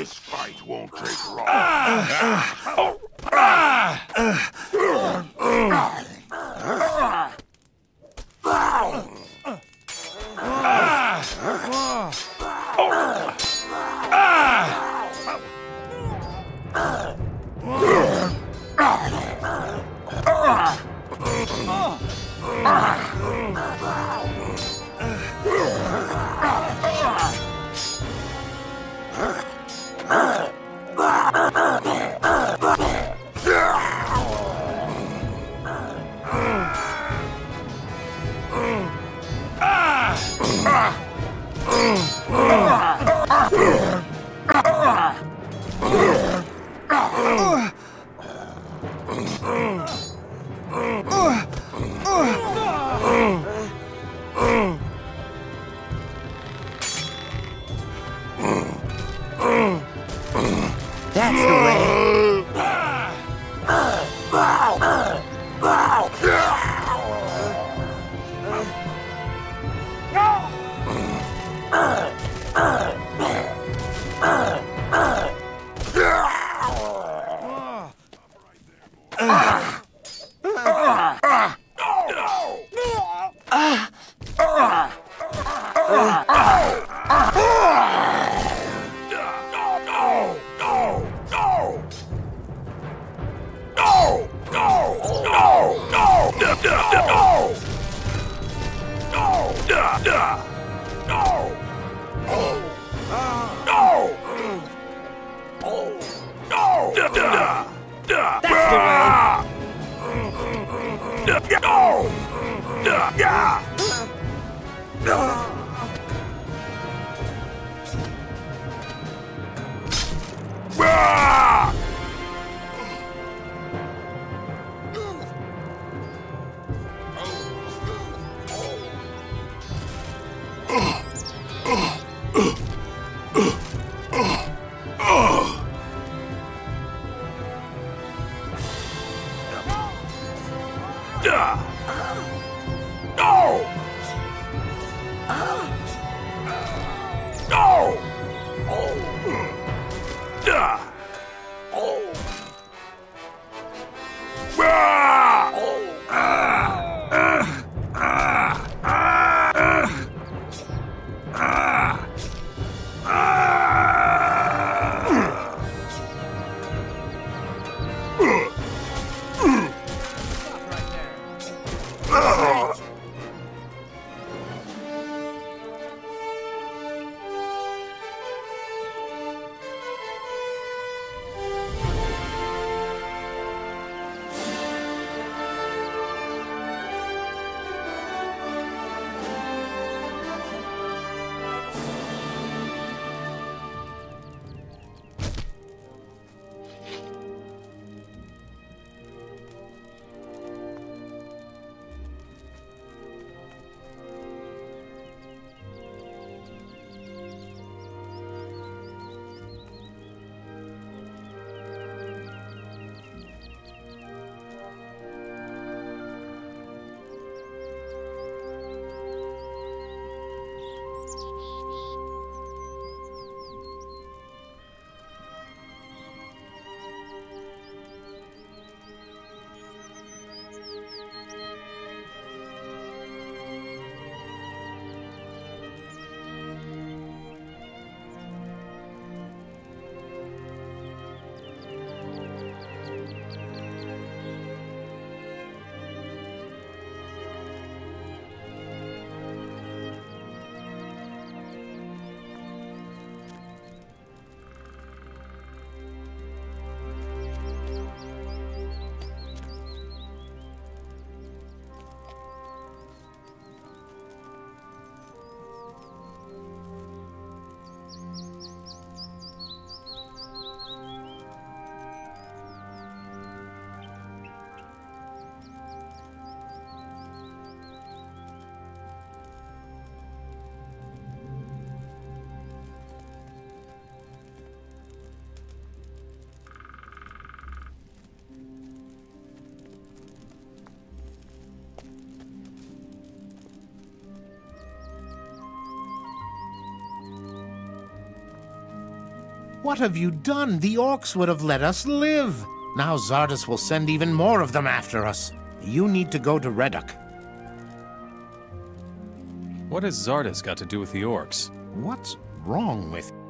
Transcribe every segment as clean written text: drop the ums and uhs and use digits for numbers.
This fight won't take long. That's the way. What have you done? The orcs would have let us live. Now Zardes will send even more of them after us. You need to go to Reduk. What has Zardes got to do with the orcs? What's wrong with you?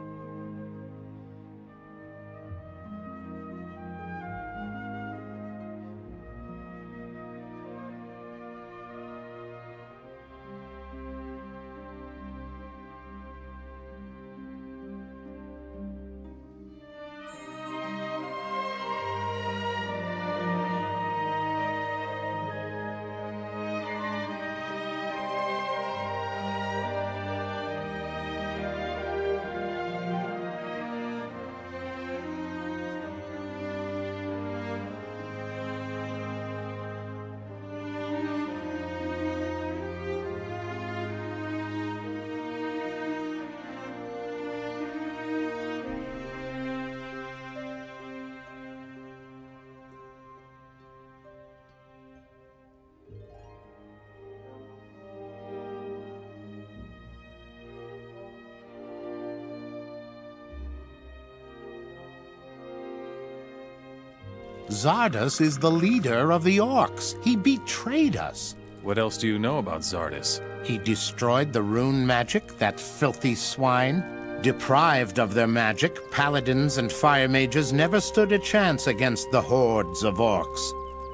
Zardes is the leader of the orcs. He betrayed us. What else do you know about Zardes? He destroyed the rune magic, that filthy swine. Deprived of their magic, paladins and fire mages never stood a chance against the hordes of orcs.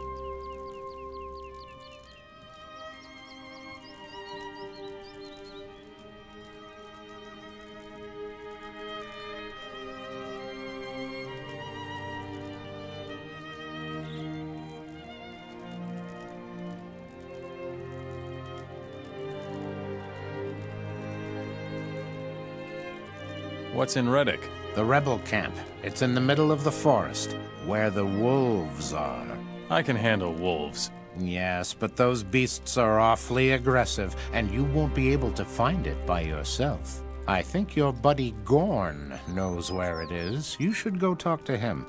What's in Reduk? The rebel camp. It's in the middle of the forest, where the wolves are. I can handle wolves. Yes, but those beasts are awfully aggressive, and you won't be able to find it by yourself. I think your buddy Gorn knows where it is. You should go talk to him.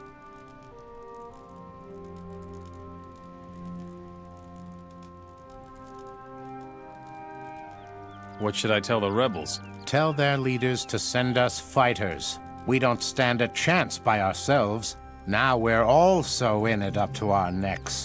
What should I tell the rebels? Tell their leaders to send us fighters. We don't stand a chance by ourselves. Now we're also in it up to our necks.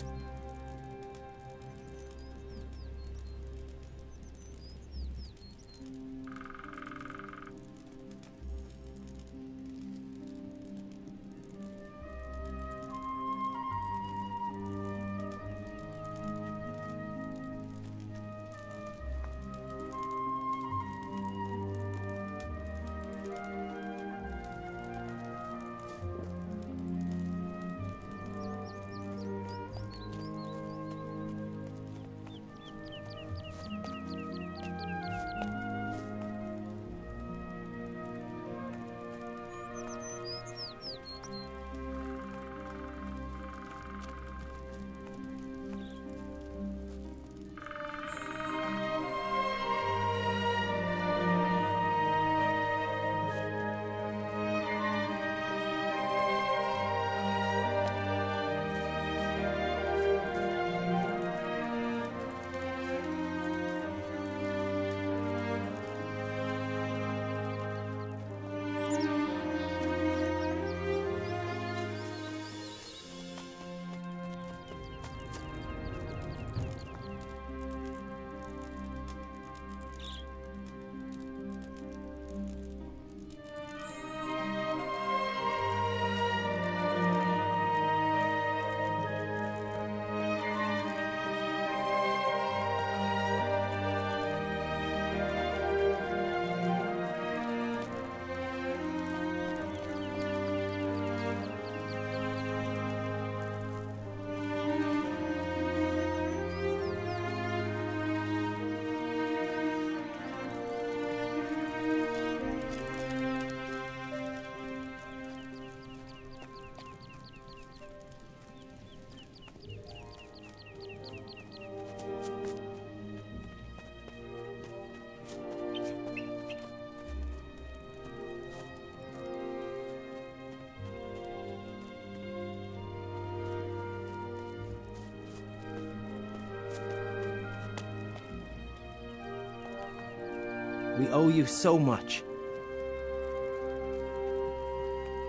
We owe you so much.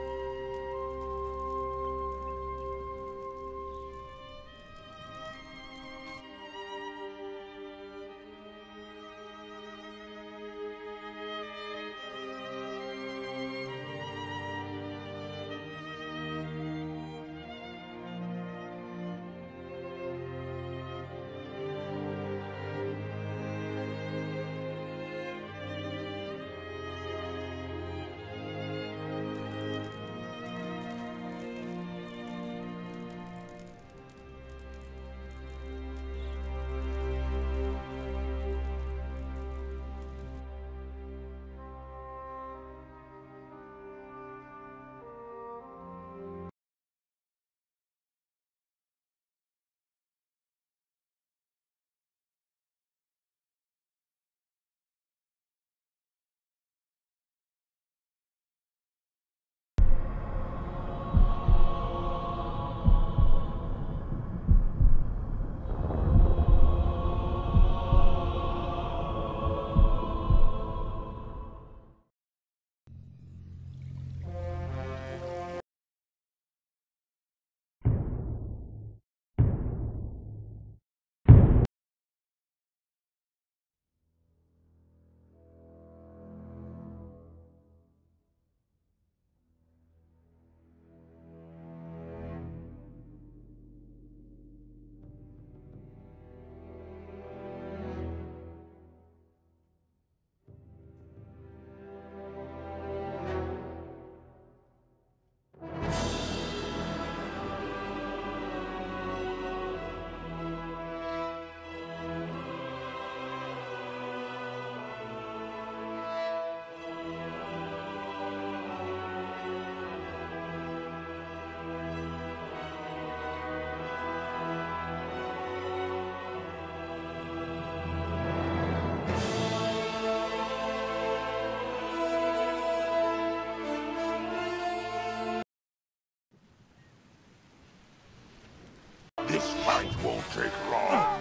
This fight won't take long.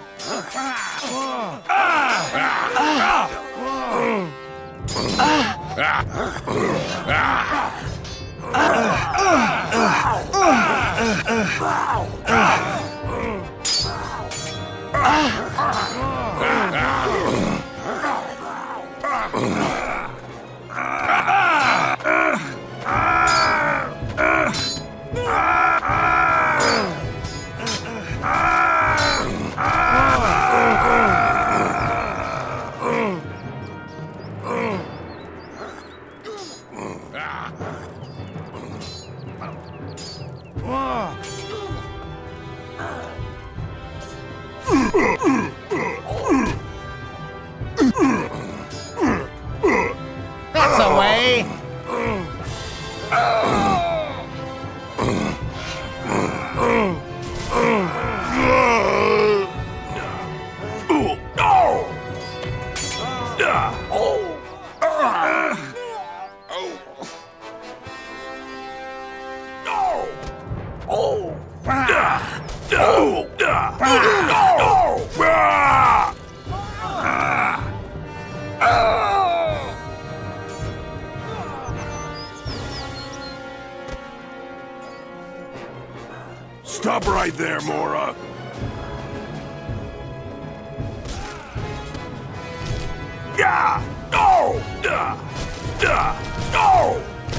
That's the way! Stop right there, Mora. Yeah! No! No!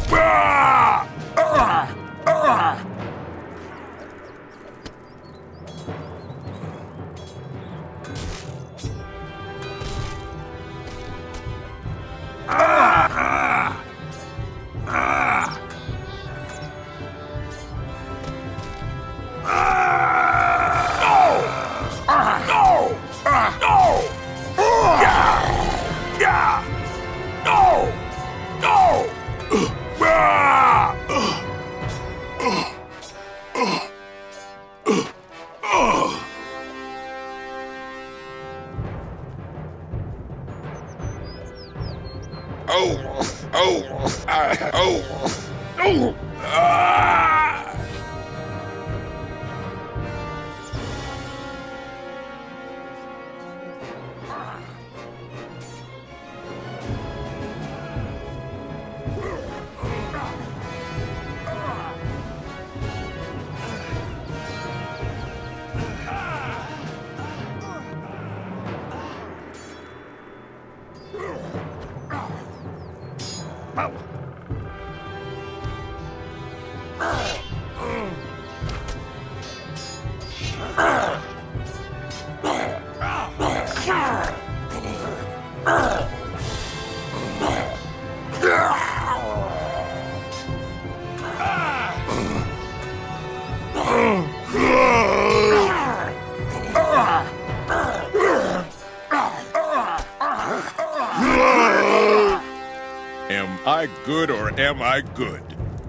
Am I good or am I good?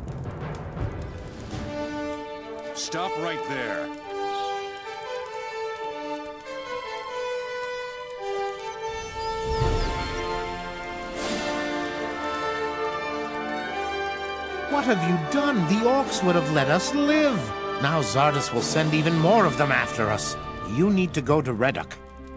Stop right there. What have you done? The orcs would have let us live. Now Zardus will send even more of them after us. You need to go to Redok.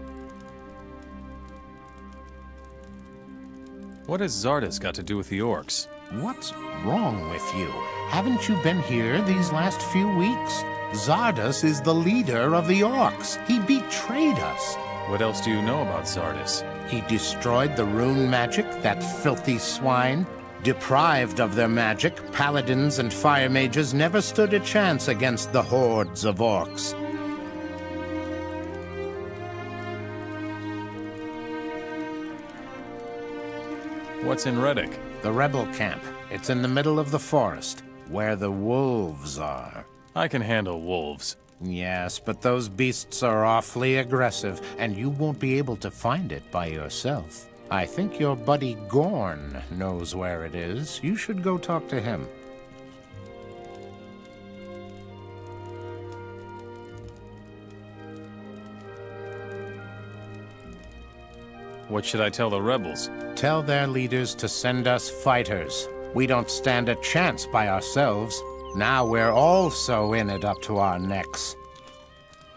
What has Zardus got to do with the orcs? What's wrong with you? Haven't you been here these last few weeks? Zardus is the leader of the orcs. He betrayed us. What else do you know about Zardus? He destroyed the rune magic, that filthy swine. Deprived of their magic, paladins and fire mages never stood a chance against the hordes of orcs. What's in Redok? The rebel camp. It's in the middle of the forest, where the wolves are. I can handle wolves. Yes, but those beasts are awfully aggressive, and you won't be able to find it by yourself. I think your buddy Gorn knows where it is. You should go talk to him. What should I tell the rebels? Tell their leaders to send us fighters. We don't stand a chance by ourselves. Now we're also in it up to our necks.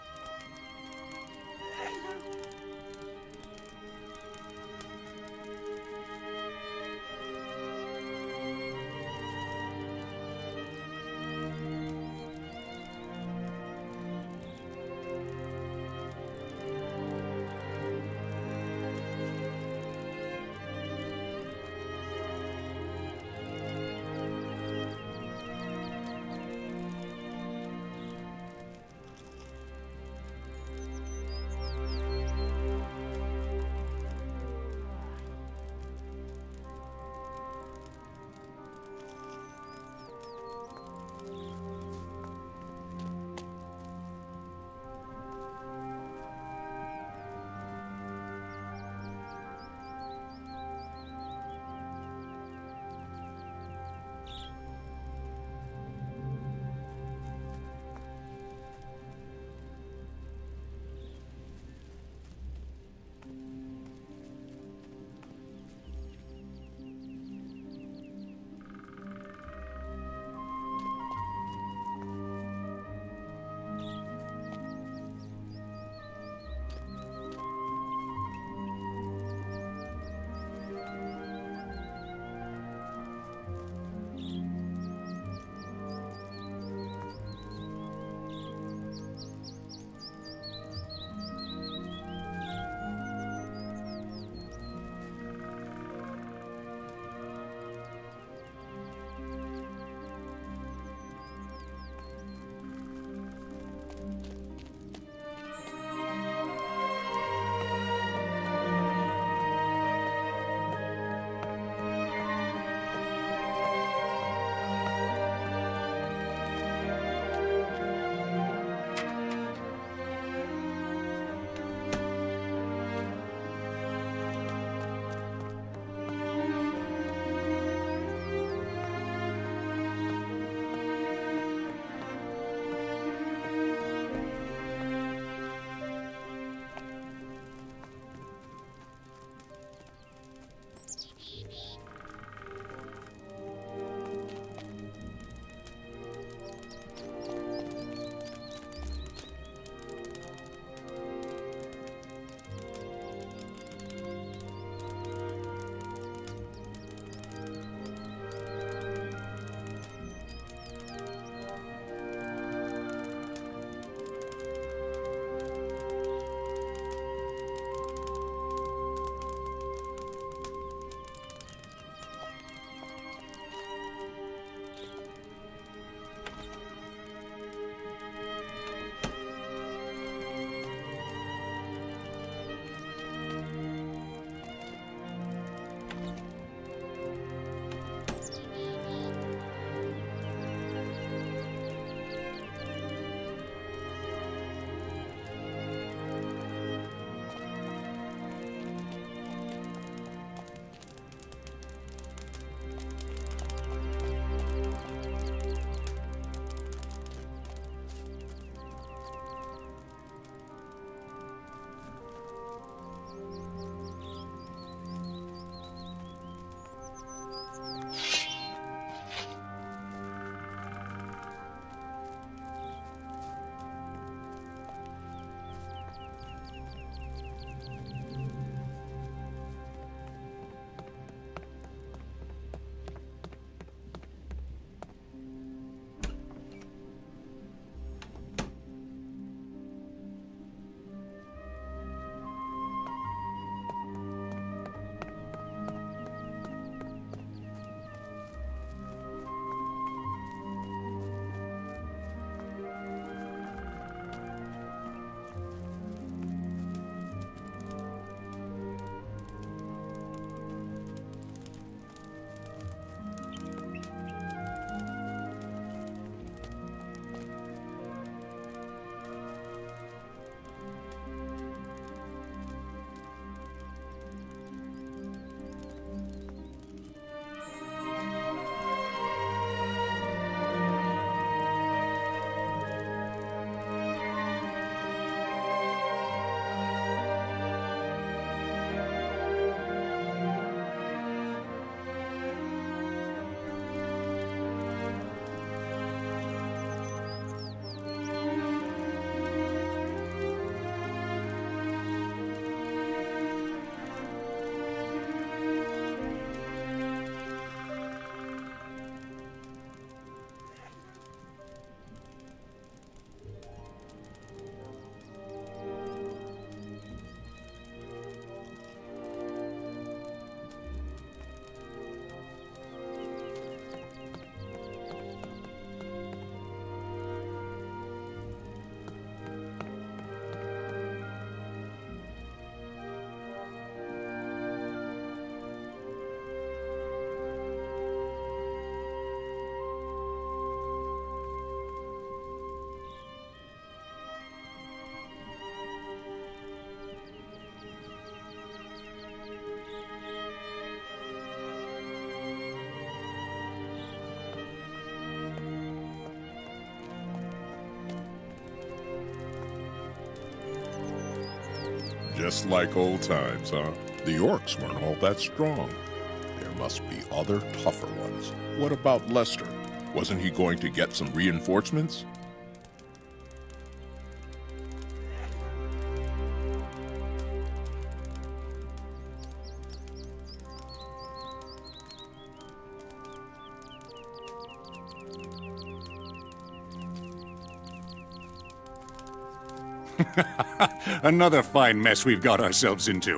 Just like old times, huh? The orcs weren't all that strong. There must be other tougher ones. What about Lester? Wasn't he going to get some reinforcements? Another fine mess we've got ourselves into.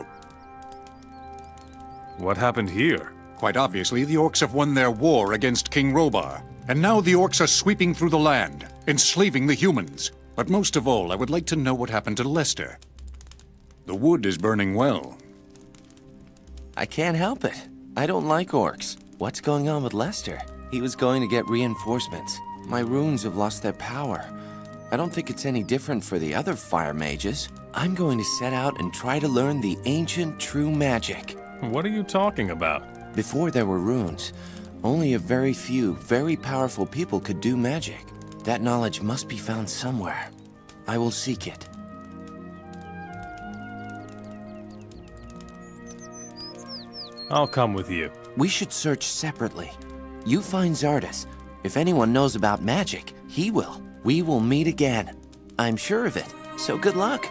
What happened here? Quite obviously, the orcs have won their war against King Robar. And now the orcs are sweeping through the land, enslaving the humans. But most of all, I would like to know what happened to Lester. The wood is burning well. I can't help it. I don't like orcs. What's going on with Lester? He was going to get reinforcements. My runes have lost their power. I don't think it's any different for the other fire mages. I'm going to set out and try to learn the ancient true magic. What are you talking about? Before there were runes, only a very few, very powerful people could do magic. That knowledge must be found somewhere. I will seek it. I'll come with you. We should search separately. You find Zardis. If anyone knows about magic, he will. We will meet again. I'm sure of it. So good luck.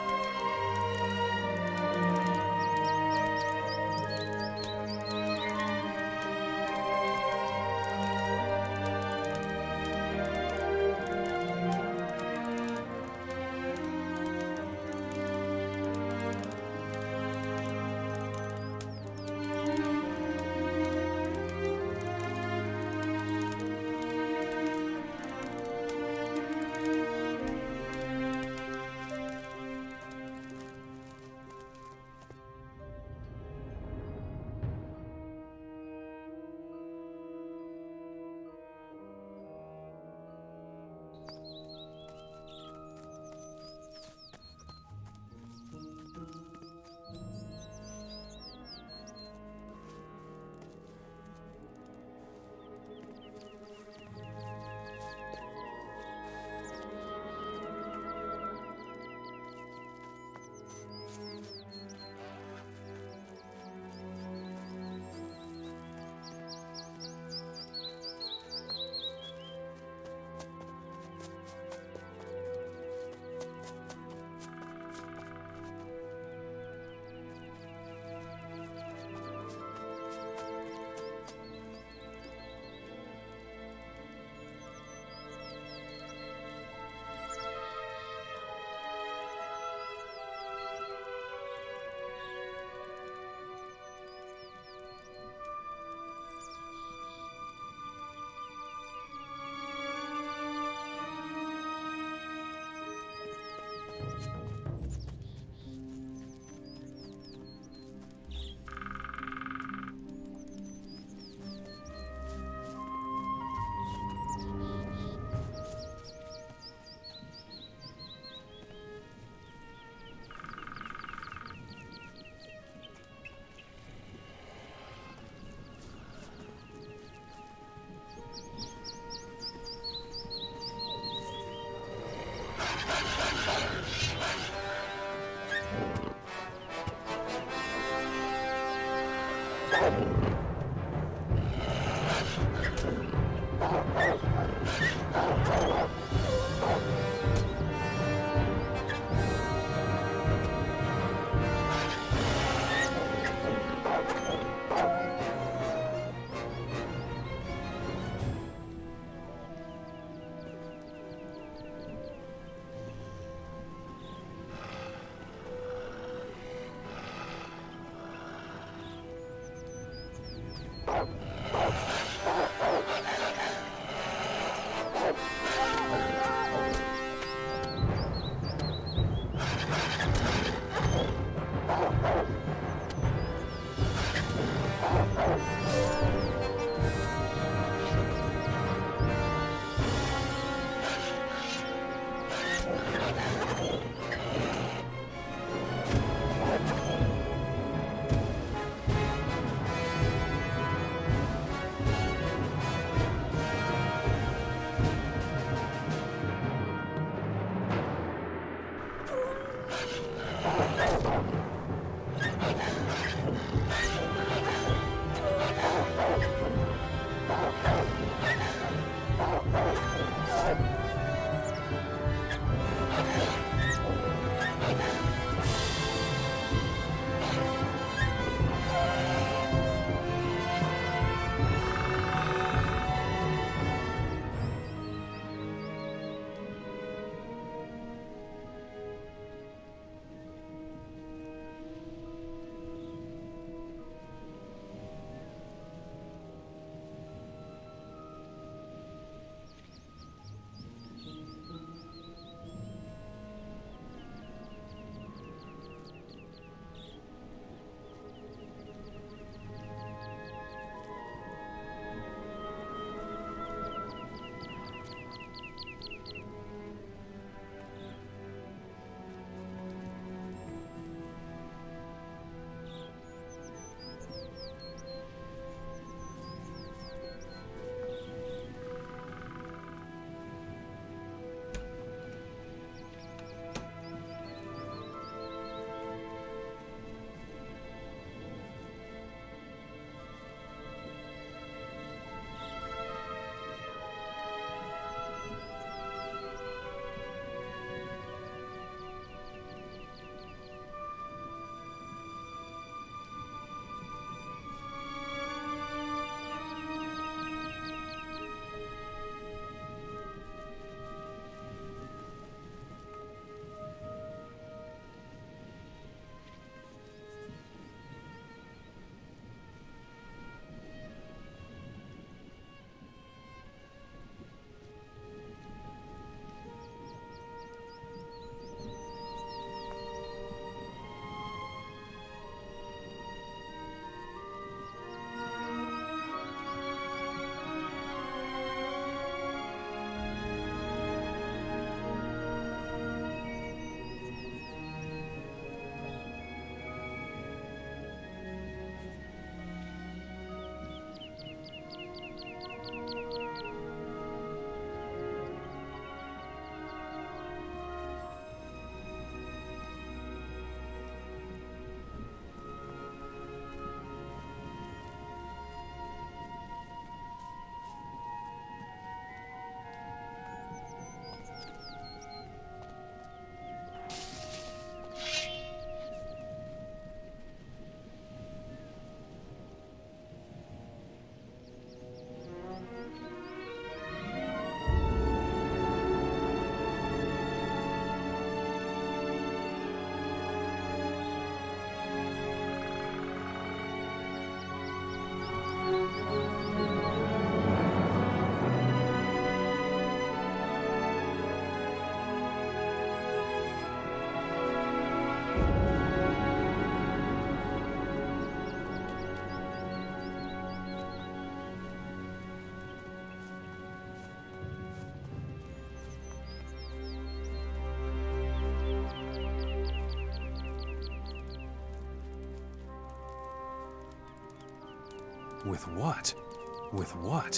With what? With what?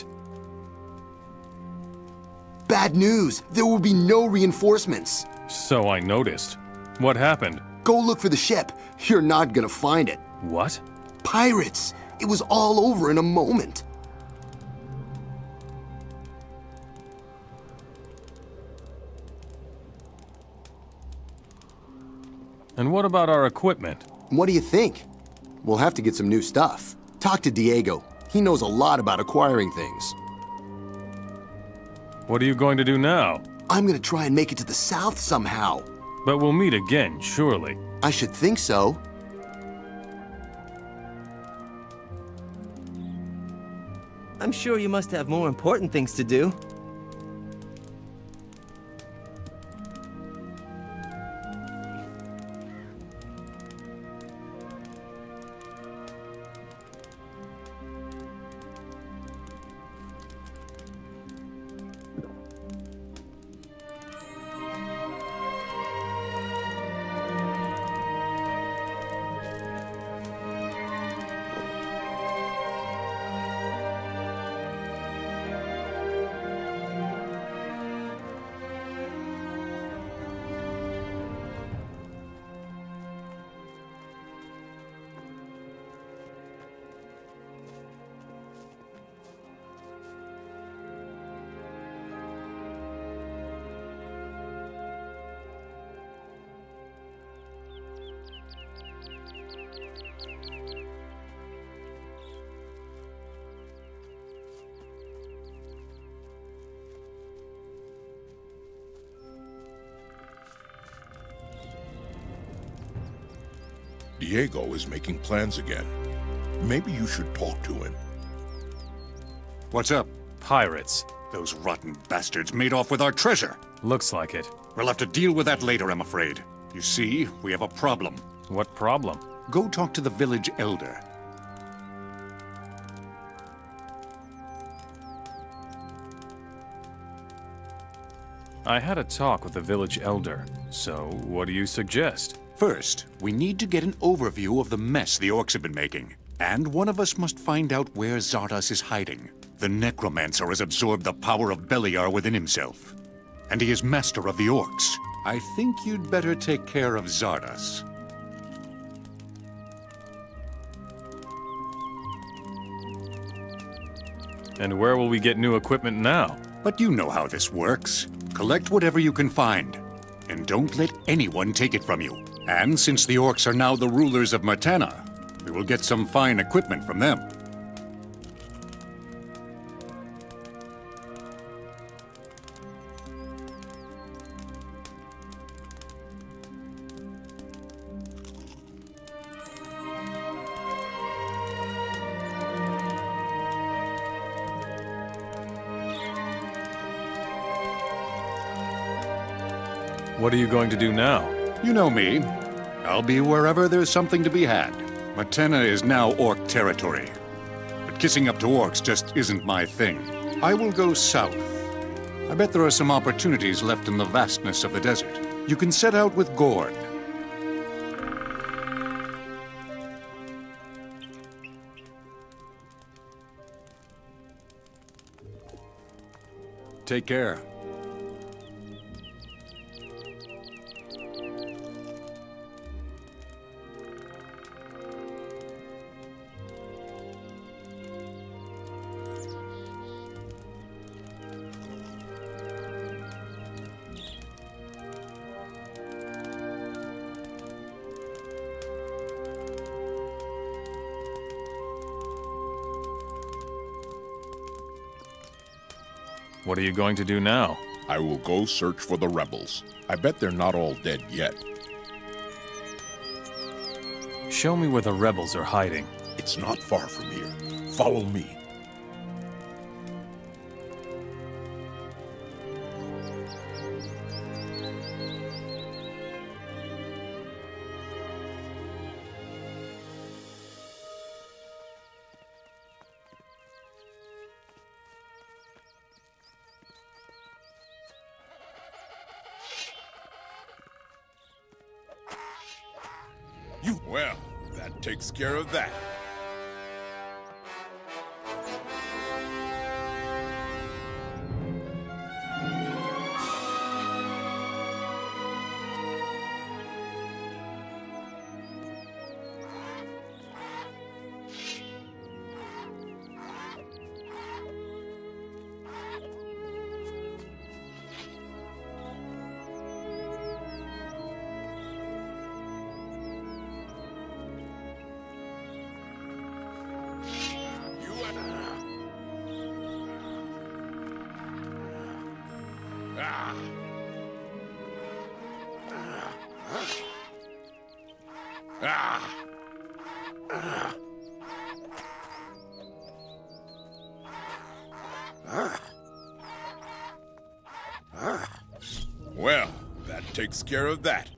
Bad news! There will be no reinforcements! So I noticed. What happened? Go look for the ship. You're not gonna find it. What? Pirates! It was all over in a moment. And what about our equipment? What do you think? We'll have to get some new stuff. Talk to Diego. He knows a lot about acquiring things. What are you going to do now? I'm gonna try and make it to the south somehow. But we'll meet again, surely. I should think so. I'm sure you must have more important things to do. Diego is making plans again. Maybe you should talk to him. What's up? Pirates. Those rotten bastards made off with our treasure. Looks like it. We'll have to deal with that later, I'm afraid. You see, we have a problem. What problem? Go talk to the village elder. I had a talk with the village elder. So, what do you suggest? First, we need to get an overview of the mess the orcs have been making. And one of us must find out where Zardos is hiding. The necromancer has absorbed the power of Beliar within himself. And he is master of the orcs. I think you'd better take care of Zardos. And where will we get new equipment now? But you know how this works. Collect whatever you can find. And don't let anyone take it from you. And since the orcs are now the rulers of Matana, we will get some fine equipment from them. What are you going to do now? You know me. I'll be wherever there's something to be had. Matana is now orc territory. But kissing up to orcs just isn't my thing. I will go south. I bet there are some opportunities left in the vastness of the desert. You can set out with Gord. Take care. What are you going to do now? I will go search for the rebels. I bet they're not all dead yet. Show me where the rebels are hiding. It's not far from here. Follow me. Well, that takes care of that. Well, that takes care of that.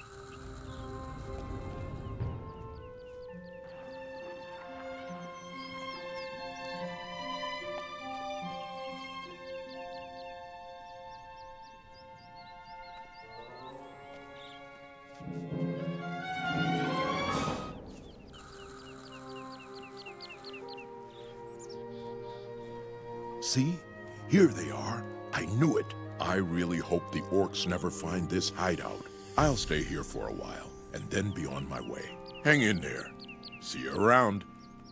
See? Here they are. I knew it. I really hope the orcs never find this hideout. I'll stay here for a while, and then be on my way. Hang in there. See you around.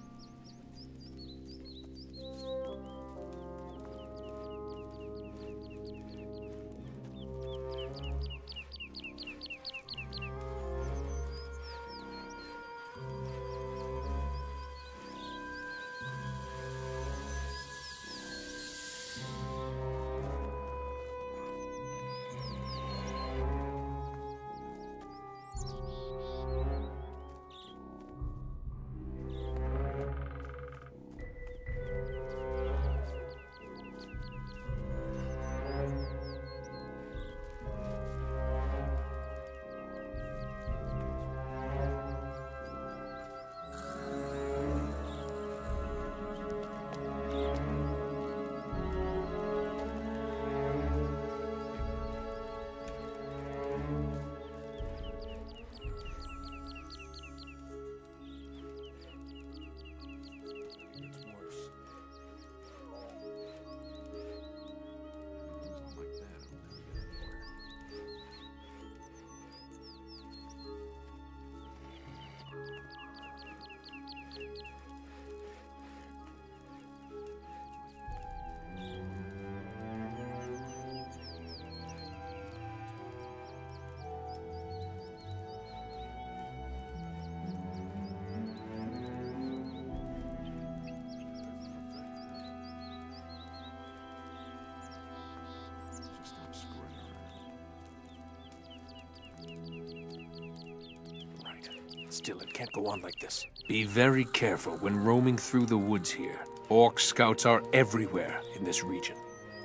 Still, it can't go on like this. Be very careful when roaming through the woods here. Orc scouts are everywhere in this region.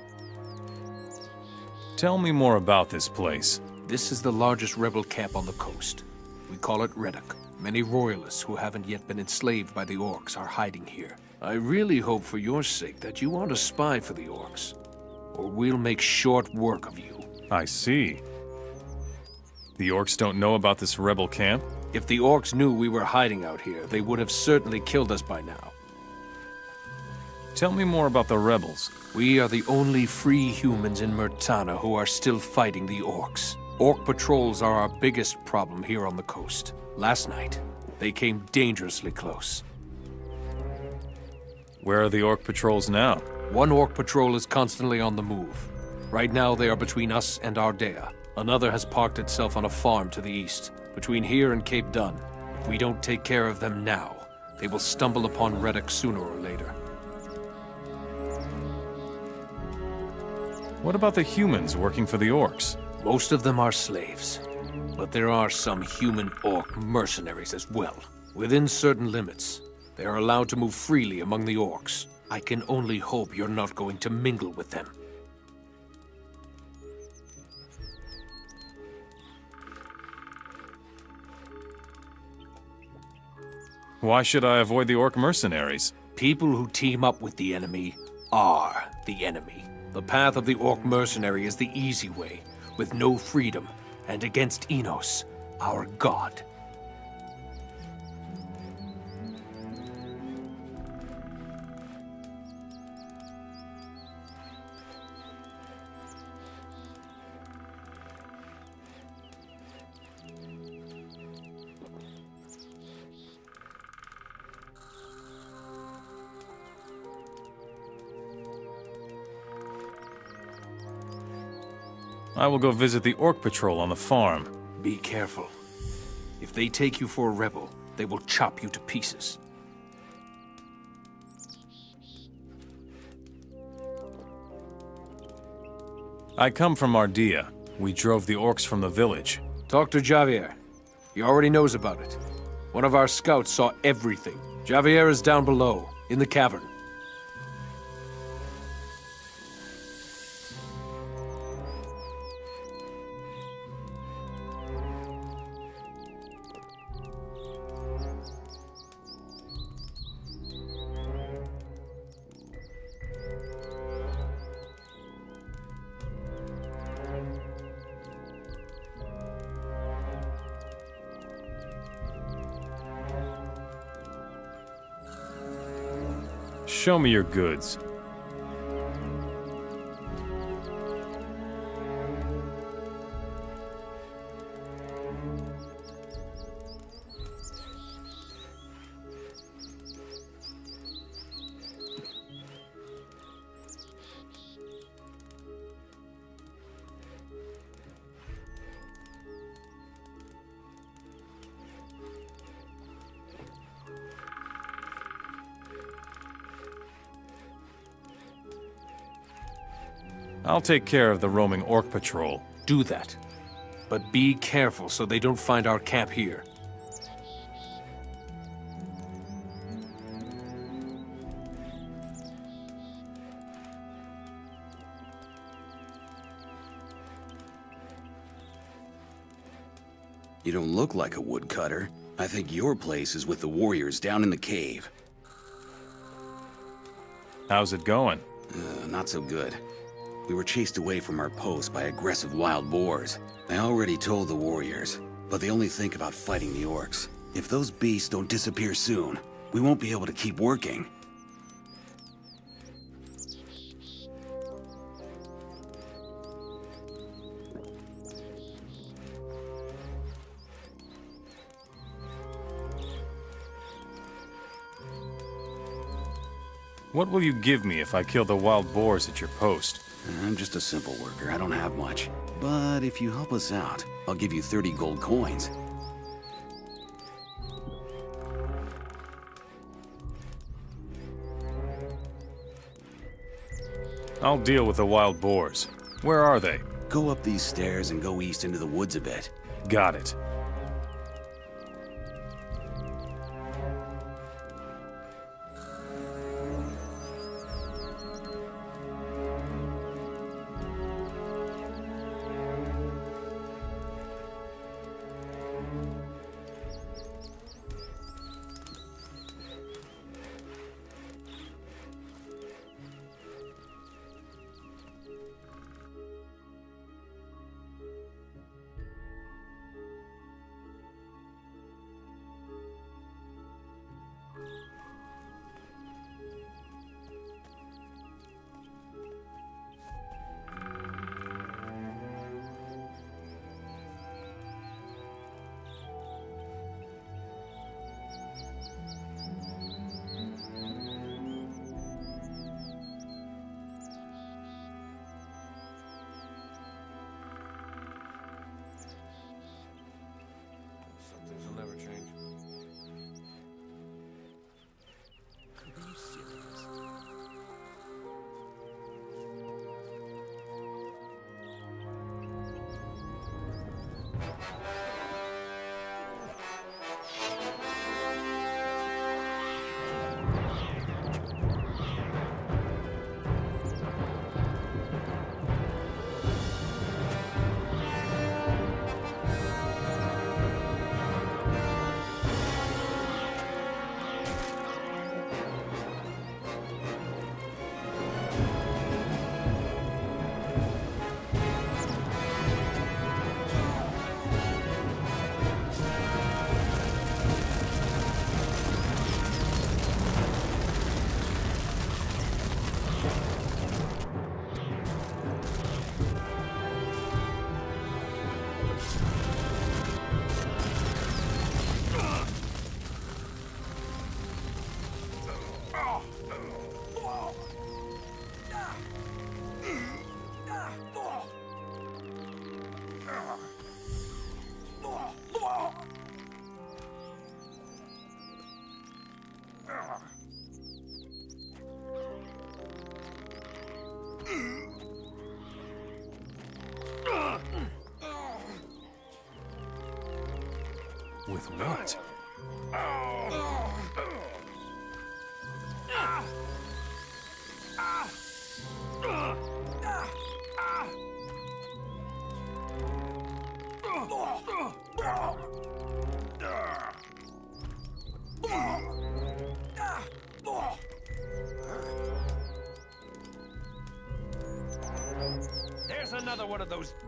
Tell me more about this place. This is the largest rebel camp on the coast. We call it Reddock. Many royalists who haven't yet been enslaved by the orcs are hiding here. I really hope for your sake that you aren't a spy for the orcs, or we'll make short work of you. I see. The orcs don't know about this rebel camp? If the orcs knew we were hiding out here, they would have certainly killed us by now. Tell me more about the rebels. We are the only free humans in Murtana who are still fighting the orcs. Orc patrols are our biggest problem here on the coast. Last night, they came dangerously close. Where are the orc patrols now? One orc patrol is constantly on the move. Right now, they are between us and Ardea. Another has parked itself on a farm to the east, between here and Cape Dun. If we don't take care of them now, they will stumble upon Reddock sooner or later. What about the humans working for the orcs? Most of them are slaves, but there are some human-orc mercenaries as well. Within certain limits, they are allowed to move freely among the orcs. I can only hope you're not going to mingle with them. Why should I avoid the orc mercenaries? People who team up with the enemy are the enemy. The path of the orc mercenary is the easy way, with no freedom, and against Enos, our god. I will go visit the orc patrol on the farm. Be careful. If they take you for a rebel, they will chop you to pieces. I come from Ardea. We drove the orcs from the village. Talk to Javier. He already knows about it. One of our scouts saw everything. Javier is down below, in the cavern. Show me your goods. I'll take care of the roaming orc patrol. Do that. But be careful so they don't find our camp here. You don't look like a woodcutter. I think your place is with the warriors down in the cave. How's it going? Not so good. We were chased away from our post by aggressive wild boars. I already told the warriors, but they only think about fighting the orcs. If those beasts don't disappear soon, we won't be able to keep working. What will you give me if I kill the wild boars at your post? I'm just a simple worker, I don't have much. But if you help us out, I'll give you 30 gold coins. I'll deal with the wild boars. Where are they? Go up these stairs and go east into the woods a bit. Got it. With what? There's another one of those.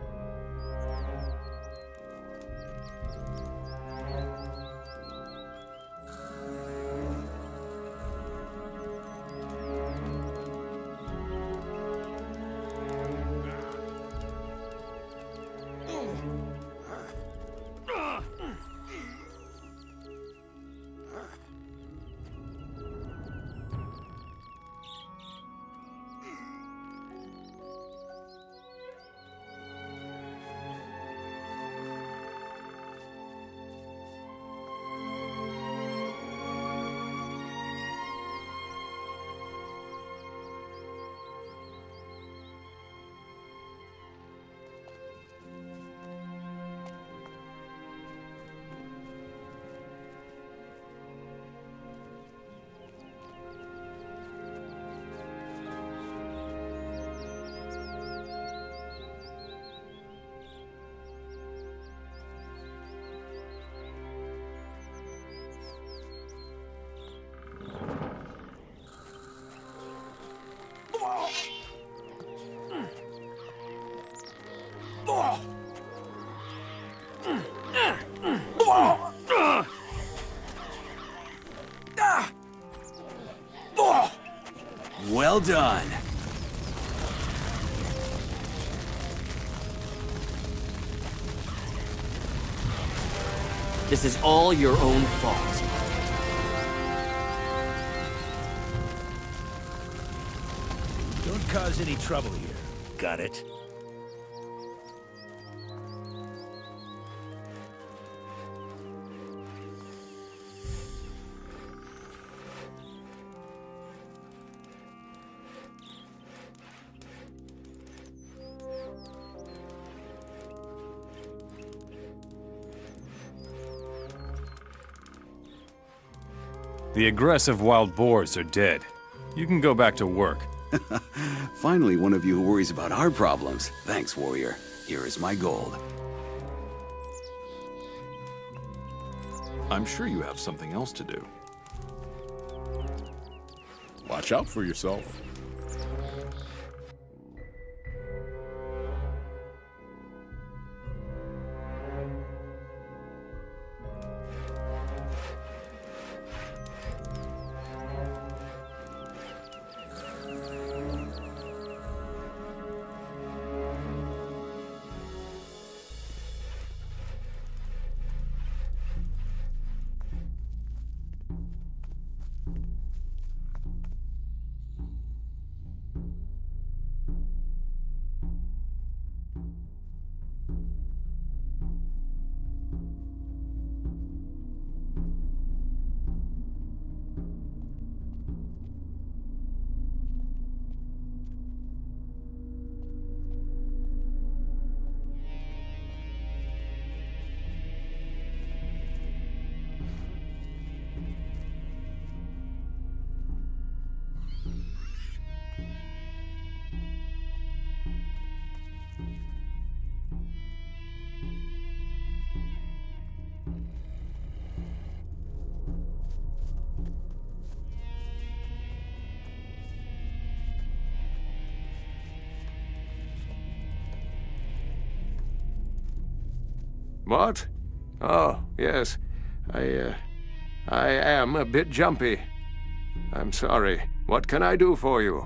Well done. This is all your own fault. Don't cause any trouble here. Got it? The aggressive wild boars are dead. You can go back to work. Finally, one of you who worries about our problems. Thanks, warrior. Here is my gold. I'm sure you have something else to do. Watch out for yourself. What? Oh, yes. I am a bit jumpy. I'm sorry. What can I do for you?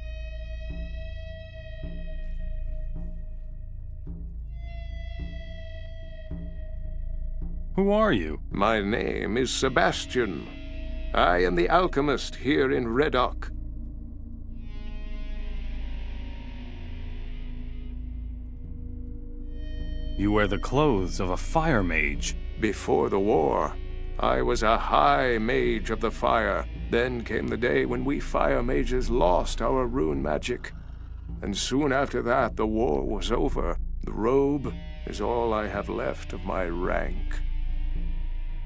Who are you? My name is Sebastian. I am the alchemist here in Redok. You wear the clothes of a fire mage. Before the war, I was a high mage of the fire. Then came the day when we fire mages lost our rune magic. And soon after that, the war was over. The robe is all I have left of my rank.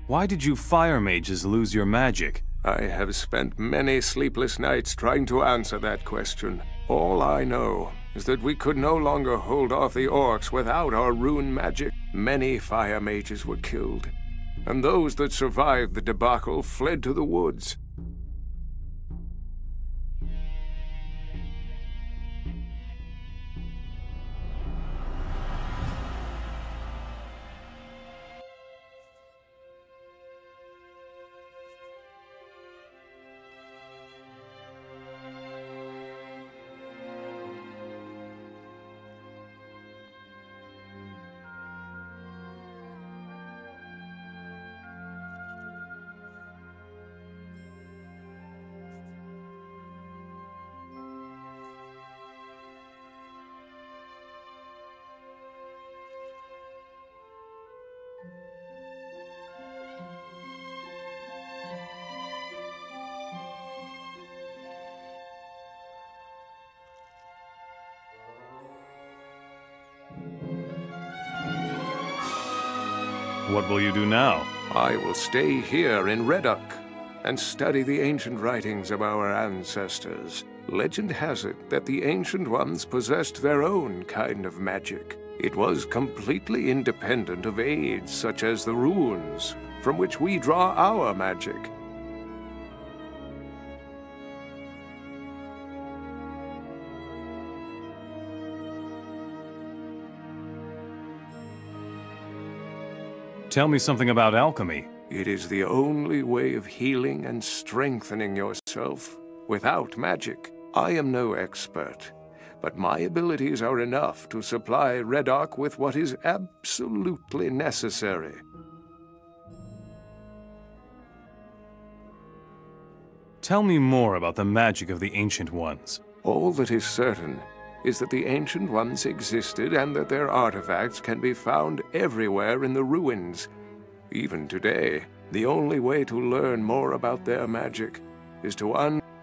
Why did you fire mages lose your magic? I have spent many sleepless nights trying to answer that question. All I know is that we could no longer hold off the orcs without our rune magic. Many fire mages were killed, and those that survived the debacle fled to the woods. What will you do now? I will stay here in Reduk and study the ancient writings of our ancestors. Legend has it that the Ancient Ones possessed their own kind of magic. It was completely independent of aids such as the runes, from which we draw our magic. Tell me something about alchemy. It is the only way of healing and strengthening yourself without magic. I am no expert, but my abilities are enough to supply Redok with what is absolutely necessary. Tell me more about the magic of the Ancient Ones. All that is certain is that the Ancient Ones existed and that their artifacts can be found everywhere in the ruins. Even today, the only way to learn more about their magic is to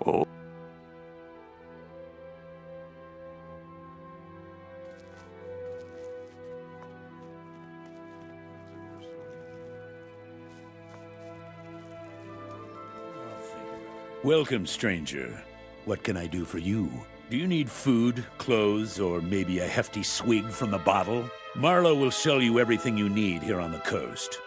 Welcome, stranger. What can I do for you? Do you need food, clothes, or maybe a hefty swig from the bottle? Marlowe will sell you everything you need here on the coast.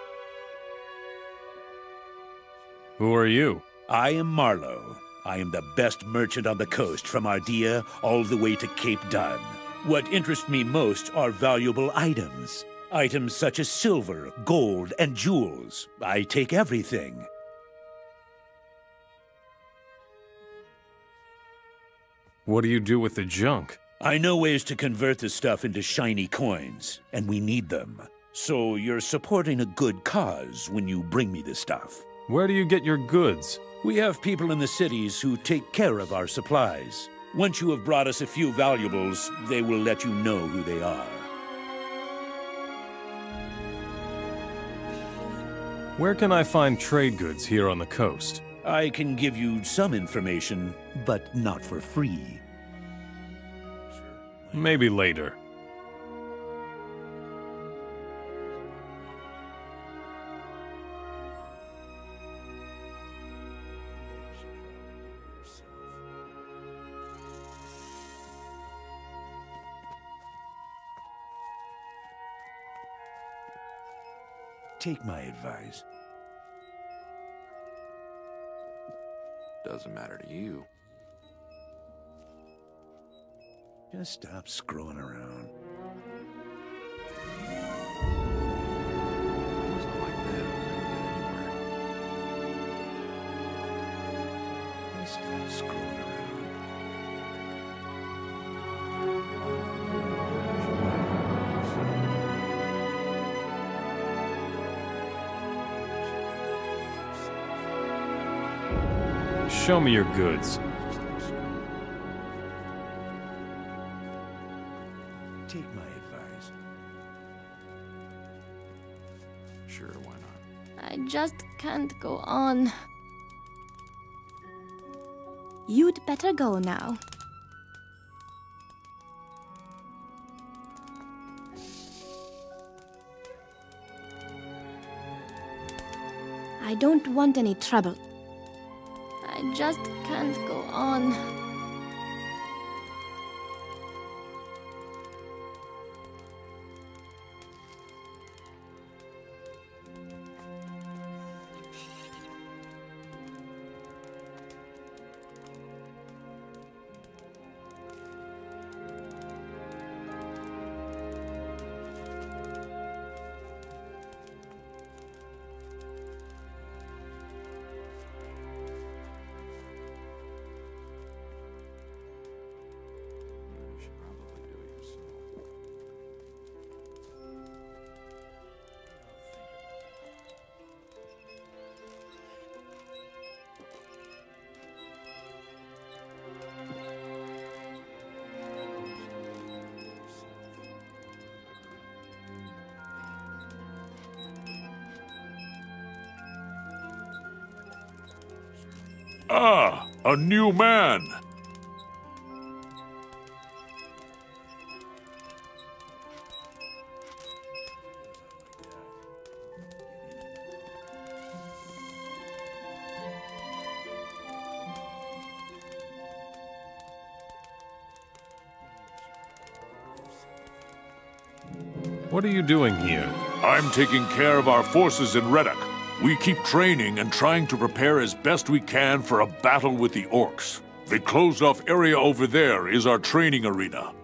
Who are you? I am Marlowe. I am the best merchant on the coast, from Ardea all the way to Cape Dunn. What interests me most are valuable items. Items such as silver, gold, and jewels. I take everything. What do you do with the junk? I know ways to convert the stuff into shiny coins, and we need them. So you're supporting a good cause when you bring me the stuff. Where do you get your goods? We have people in the cities who take care of our supplies. Once you have brought us a few valuables, they will let you know who they are. Where can I find trade goods here on the coast? I can give you some information, but not for free. Maybe later. Take my advice. Doesn't matter to you. Just stop screwing around. Something like that will never get anywhere. Just stop screwing around. Show me your goods. Take my advice. Sure, why not? I just can't go on. You'd better go now. I don't want any trouble. I just can't go on. Ah, a new man! What are you doing here? I'm taking care of our forces in Reddock. We keep training and trying to prepare as best we can for a battle with the orcs. The closed-off area over there is our training arena.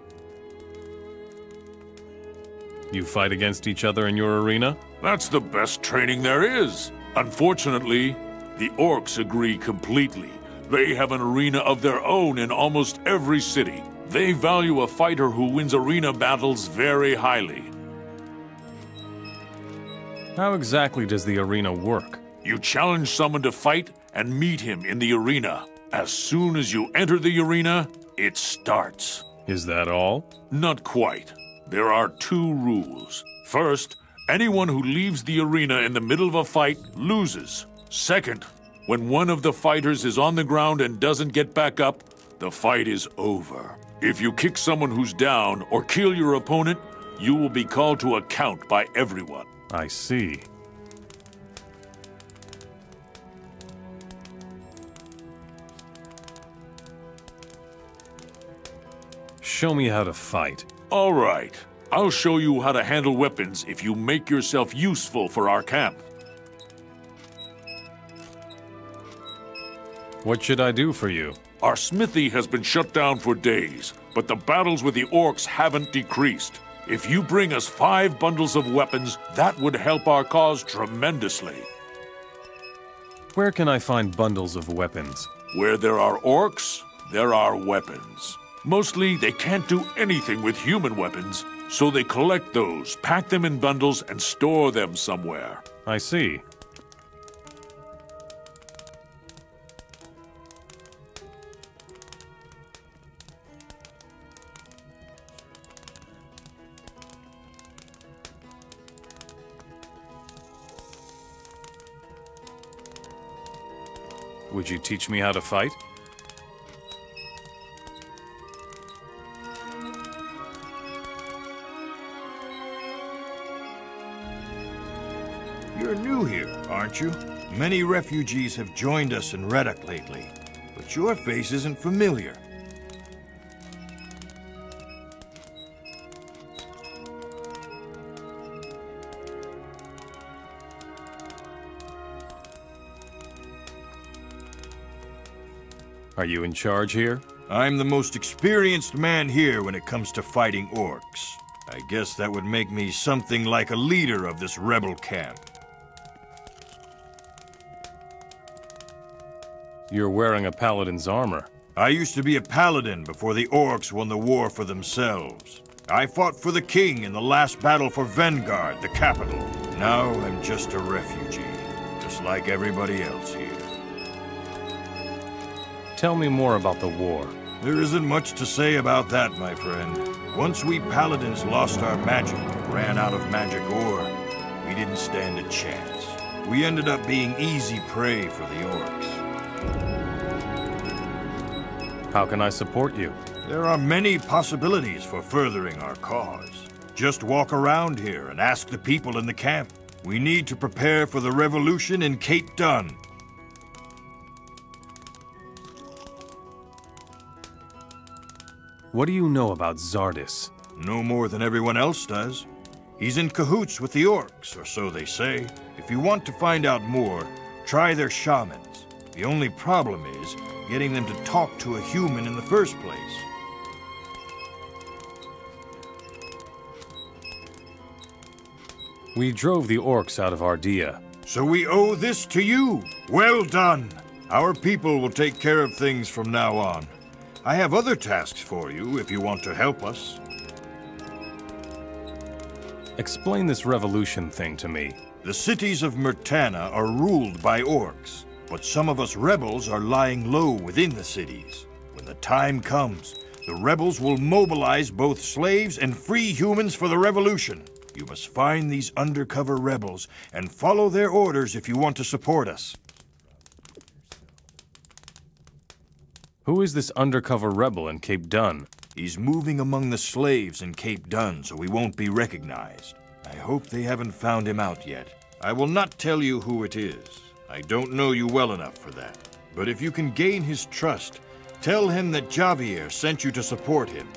You fight against each other in your arena? That's the best training there is. Unfortunately, the orcs agree completely. They have an arena of their own in almost every city. They value a fighter who wins arena battles very highly. How exactly does the arena work? You challenge someone to fight and meet him in the arena. As soon as you enter the arena, it starts. Is that all? Not quite. There are 2 rules. First, anyone who leaves the arena in the middle of a fight loses. Second, when one of the fighters is on the ground and doesn't get back up, the fight is over. If you kick someone who's down or kill your opponent, you will be called to account by everyone. I see. Show me how to fight. All right. I'll show you how to handle weapons if you make yourself useful for our camp. What should I do for you? Our smithy has been shut down for days, but the battles with the orcs haven't decreased. If you bring us 5 bundles of weapons, that would help our cause tremendously. Where can I find bundles of weapons? Where there are orcs, there are weapons. Mostly, they can't do anything with human weapons, so they collect those, pack them in bundles, and store them somewhere. I see. Would you teach me how to fight? You're new here, aren't you? Many refugees have joined us in Reddock lately, but your face isn't familiar. Are you in charge here? I'm the most experienced man here when it comes to fighting orcs. I guess that would make me something like a leader of this rebel camp. You're wearing a paladin's armor. I used to be a paladin before the orcs won the war for themselves. I fought for the king in the last battle for Vengard, the capital. Now I'm just a refugee, just like everybody else here. Tell me more about the war. There isn't much to say about that, my friend. Once we paladins lost our magic, ran out of magic ore, we didn't stand a chance. We ended up being easy prey for the orcs. How can I support you? There are many possibilities for furthering our cause. Just walk around here and ask the people in the camp. We need to prepare for the revolution in Cape Dun. What do you know about Zardis? No more than everyone else does. He's in cahoots with the orcs, or so they say. If you want to find out more, try their shamans. The only problem is getting them to talk to a human in the first place. We drove the orcs out of Ardea. So we owe this to you. Well done. Our people will take care of things from now on. I have other tasks for you if you want to help us. Explain this revolution thing to me. The cities of Myrtana are ruled by orcs, but some of us rebels are lying low within the cities. When the time comes, the rebels will mobilize both slaves and free humans for the revolution. You must find these undercover rebels and follow their orders if you want to support us. Who is this undercover rebel in Cape Dun? He's moving among the slaves in Cape Dun, so he won't be recognized. I hope they haven't found him out yet. I will not tell you who it is. I don't know you well enough for that. But if you can gain his trust, tell him that Javier sent you to support him.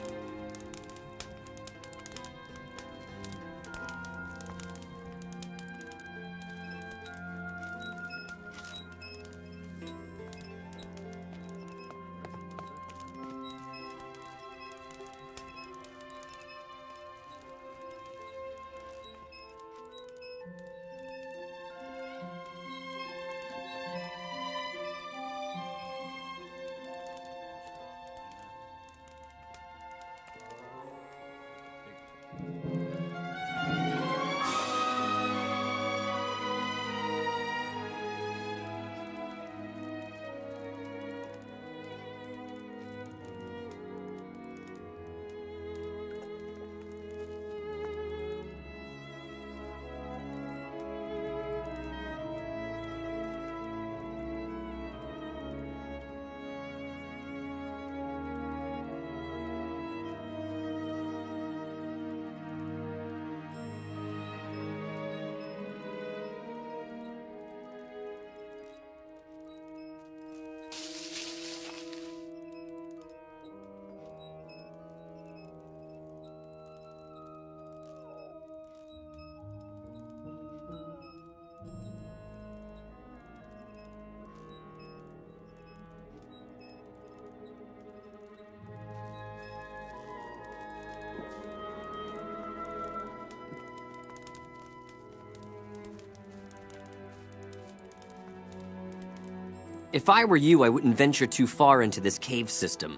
If I were you, I wouldn't venture too far into this cave system.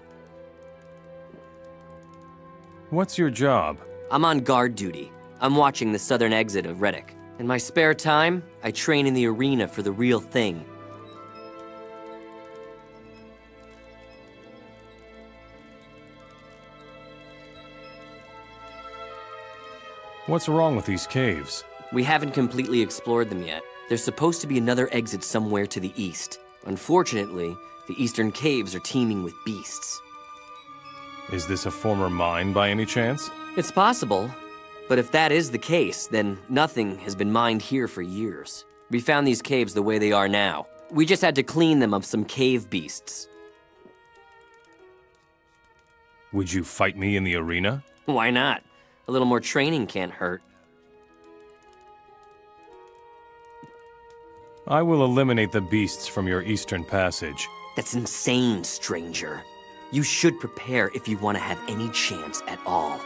What's your job? I'm on guard duty. I'm watching the southern exit of Reddick. In my spare time, I train in the arena for the real thing. What's wrong with these caves? We haven't completely explored them yet. There's supposed to be another exit somewhere to the east. Unfortunately, the eastern caves are teeming with beasts. Is this a former mine by any chance? It's possible, but if that is the case, then nothing has been mined here for years. We found these caves the way they are now. We just had to clean them of some cave beasts. Would you fight me in the arena? Why not? A little more training can't hurt. I will eliminate the beasts from your eastern passage. That's insane, stranger. You should prepare if you want to have any chance at all.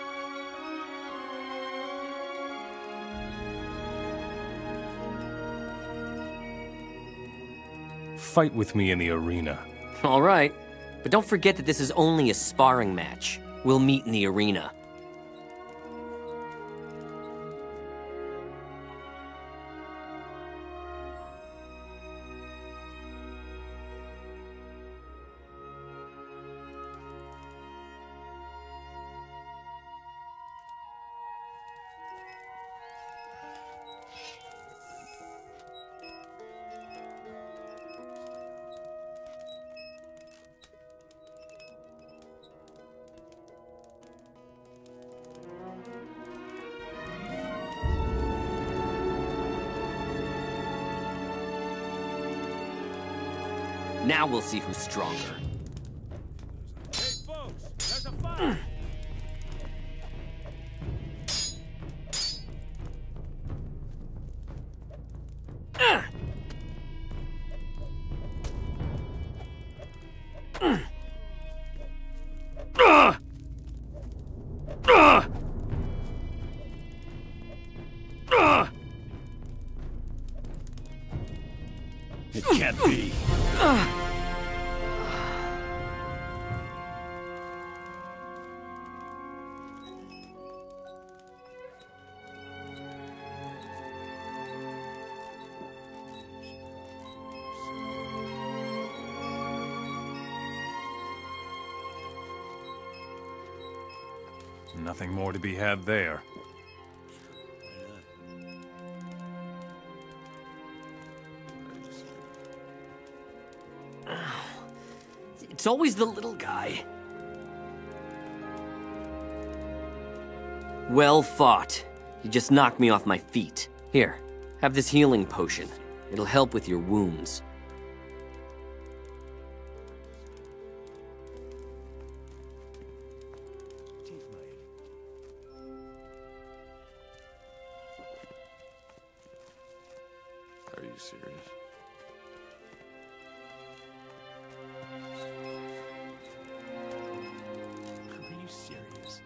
Fight with me in the arena. All right, but don't forget that this is only a sparring match. We'll meet in the arena. Now we'll see who's stronger. Hey folks, there's a fire! It can't be. Nothing more to be had there. It's always the little guy. Well fought. You just knocked me off my feet. Here, have this healing potion. It'll help with your wounds. Are you serious? Are you serious?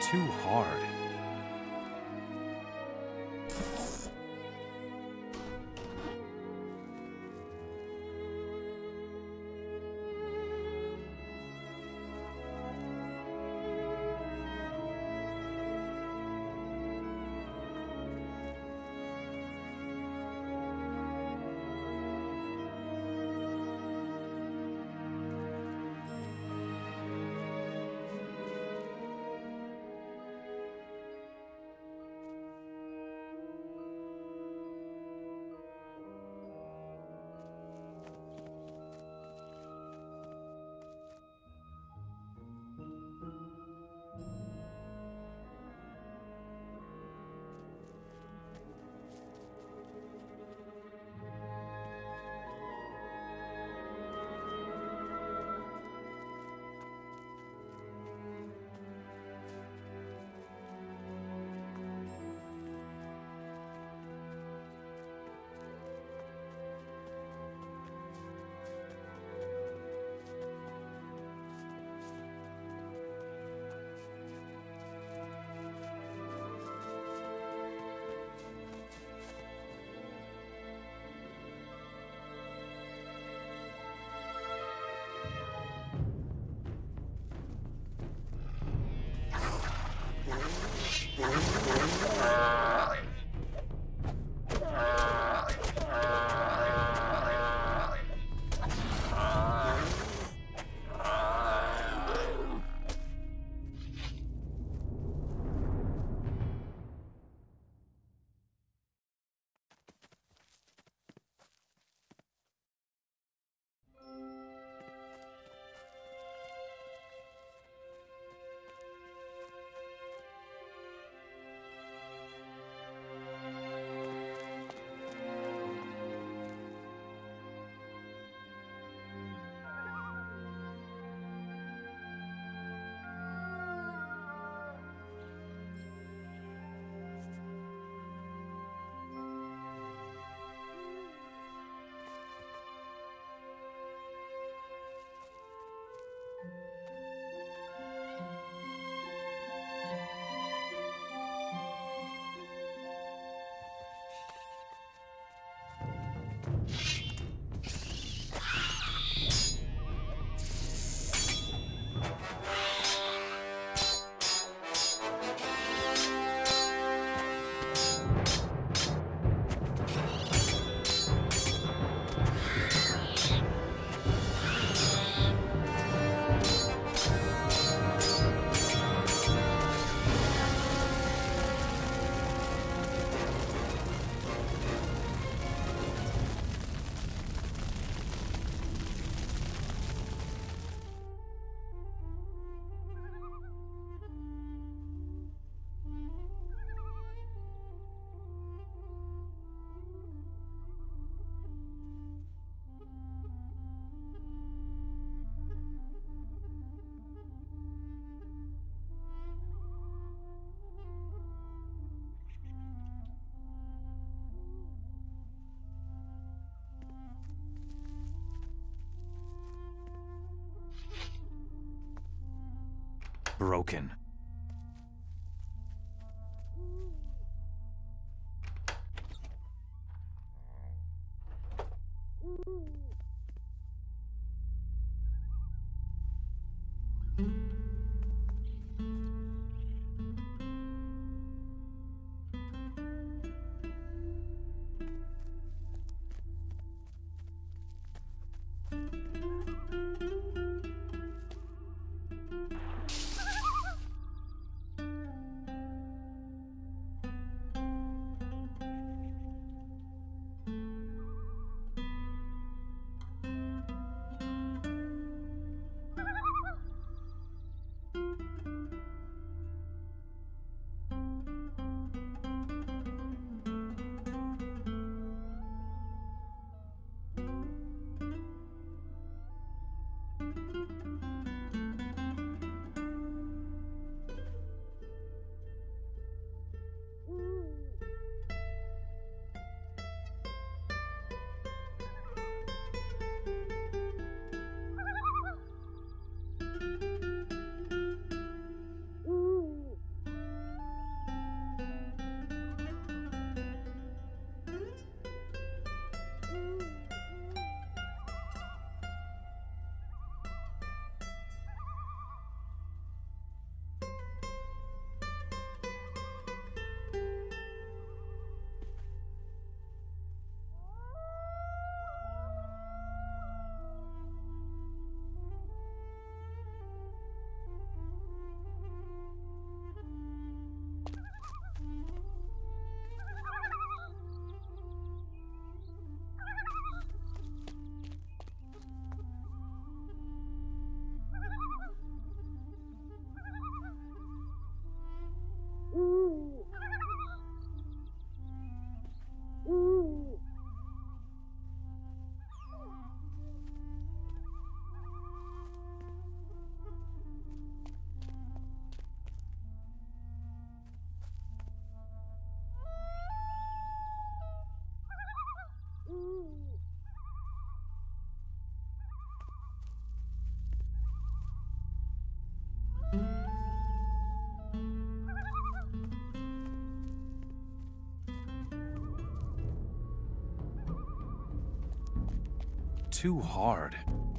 too hard. Broken. too hard.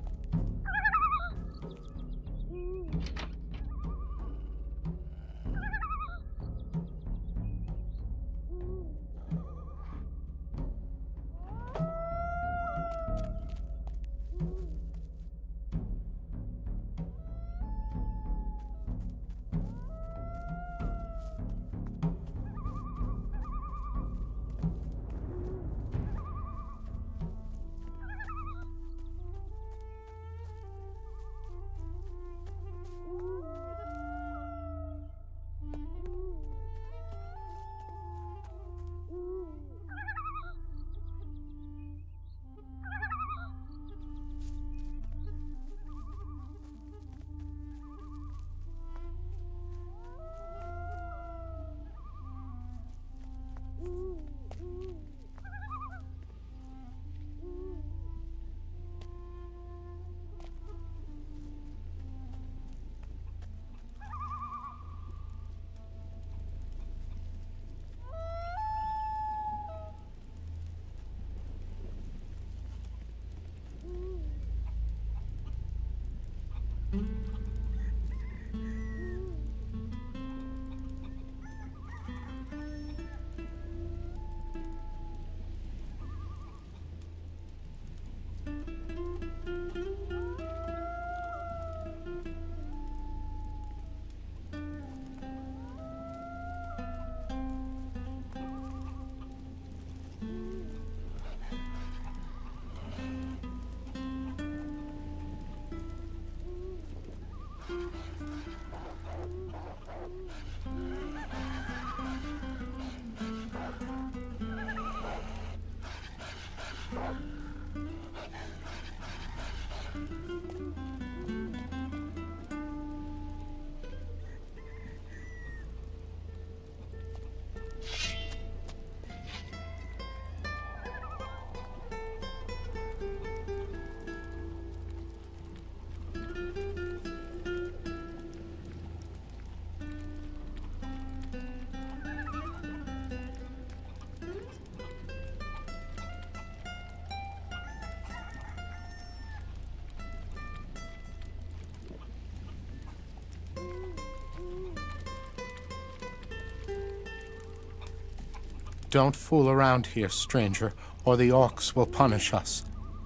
Don't fool around here, stranger, or the orcs will punish us.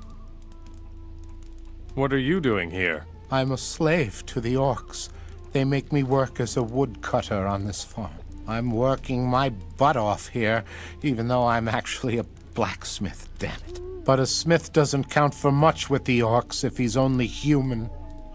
What are you doing here? I'm a slave to the orcs. They make me work as a woodcutter on this farm. I'm working my butt off here, even though I'm actually a blacksmith, damn it. But a smith doesn't count for much with the orcs if he's only human.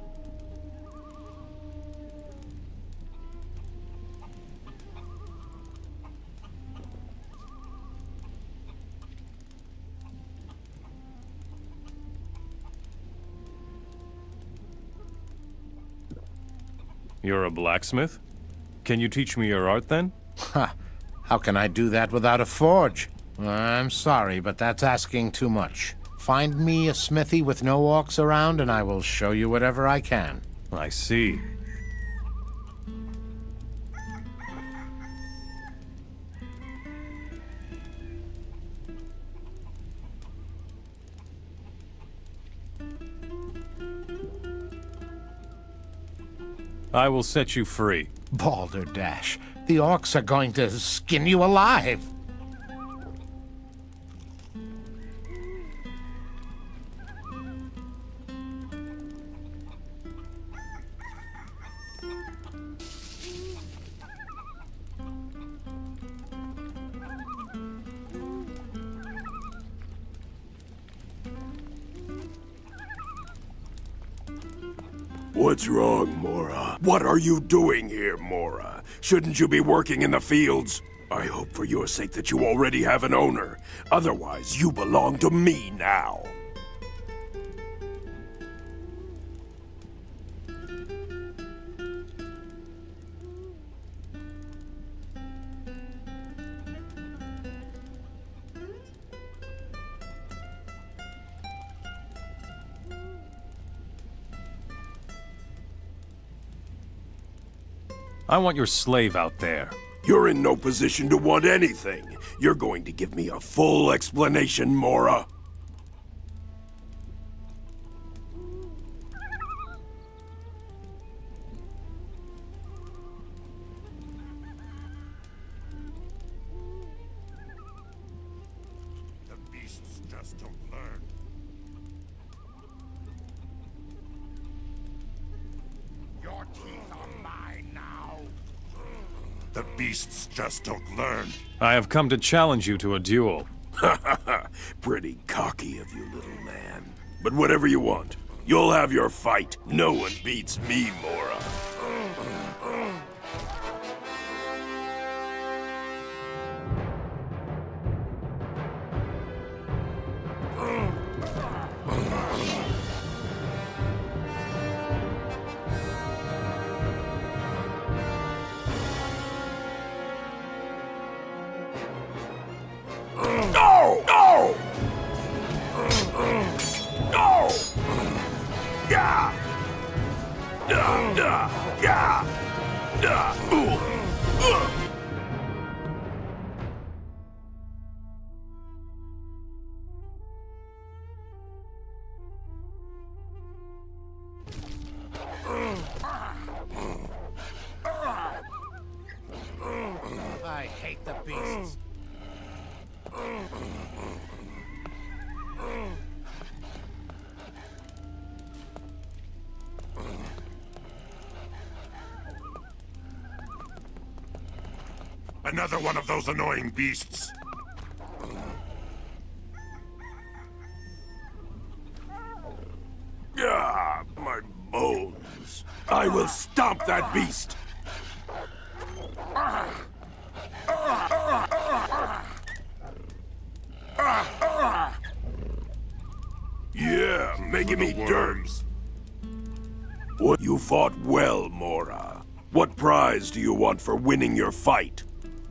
You're a blacksmith? Can you teach me your art then? Ha! How can I do that without a forge? I'm sorry, but that's asking too much. Find me a smithy with no orcs around, and I will show you whatever I can. I see. I will set you free. Balderdash, the orcs are going to skin you alive. What's wrong, Mora? What are you doing here, Mora? Shouldn't you be working in the fields? I hope for your sake that you already have an owner. Otherwise, you belong to me now. I want your slave out there. You're in no position to want anything. You're going to give me a full explanation, Mora. beasts just don't learn. Your teeth are mine now. The beasts just don't learn. I have come to challenge you to a duel. Pretty cocky of you, little man. But whatever you want, you'll have your fight. No one beats me, Mora. No! No! No! Yeah! Yeah! I hate the beasts. Another one of those annoying beasts. Ah, my bones. I will stomp that beast. Yeah, making me dirt. What? You fought well, Mora. What prize do you want for winning your fight?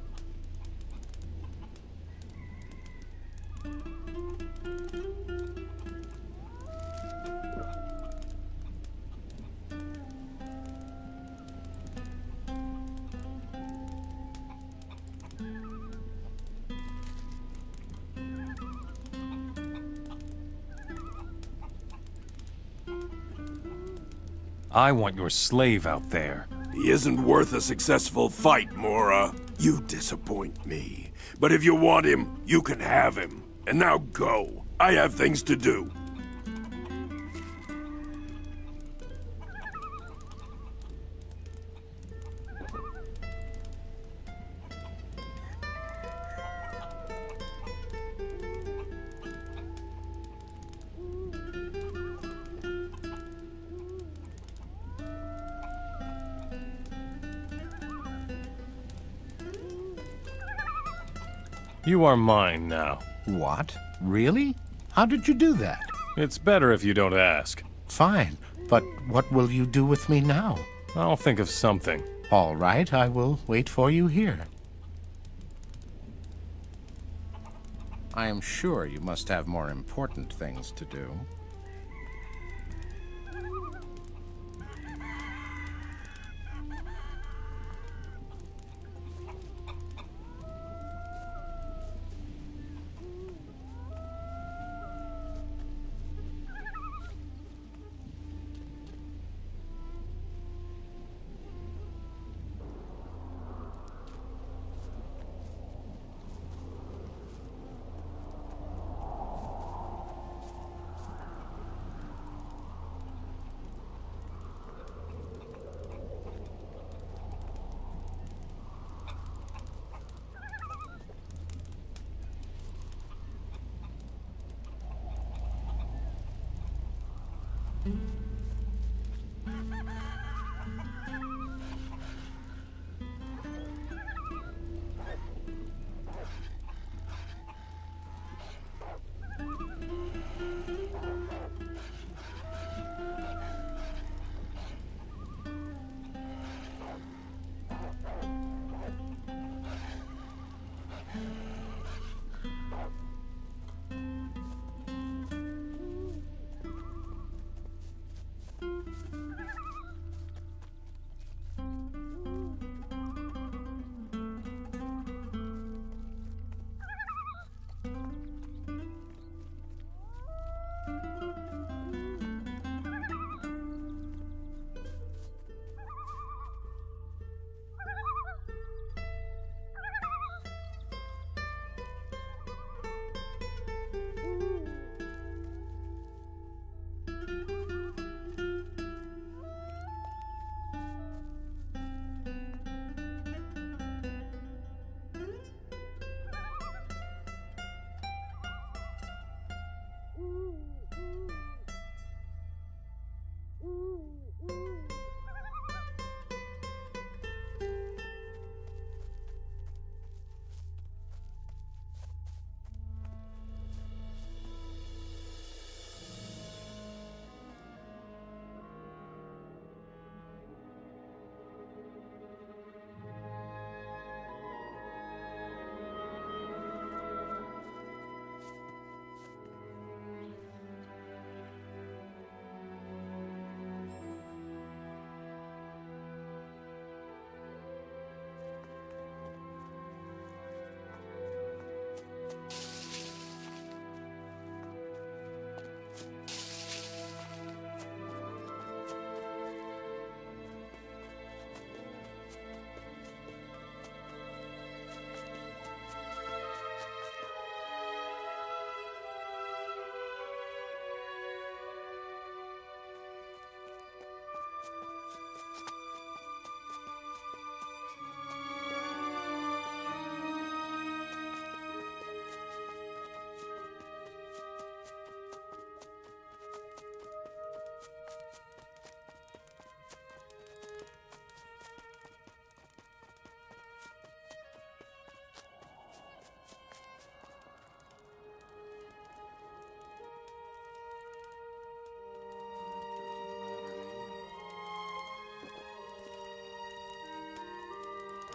I want your slave out there. He isn't worth a successful fight, Mora. You disappoint me. But if you want him, you can have him. And now go. I have things to do. You are mine now. What? Really? How did you do that? It's better if you don't ask. Fine, but what will you do with me now? I'll think of something. All right, I will wait for you here. I am sure you must have more important things to do.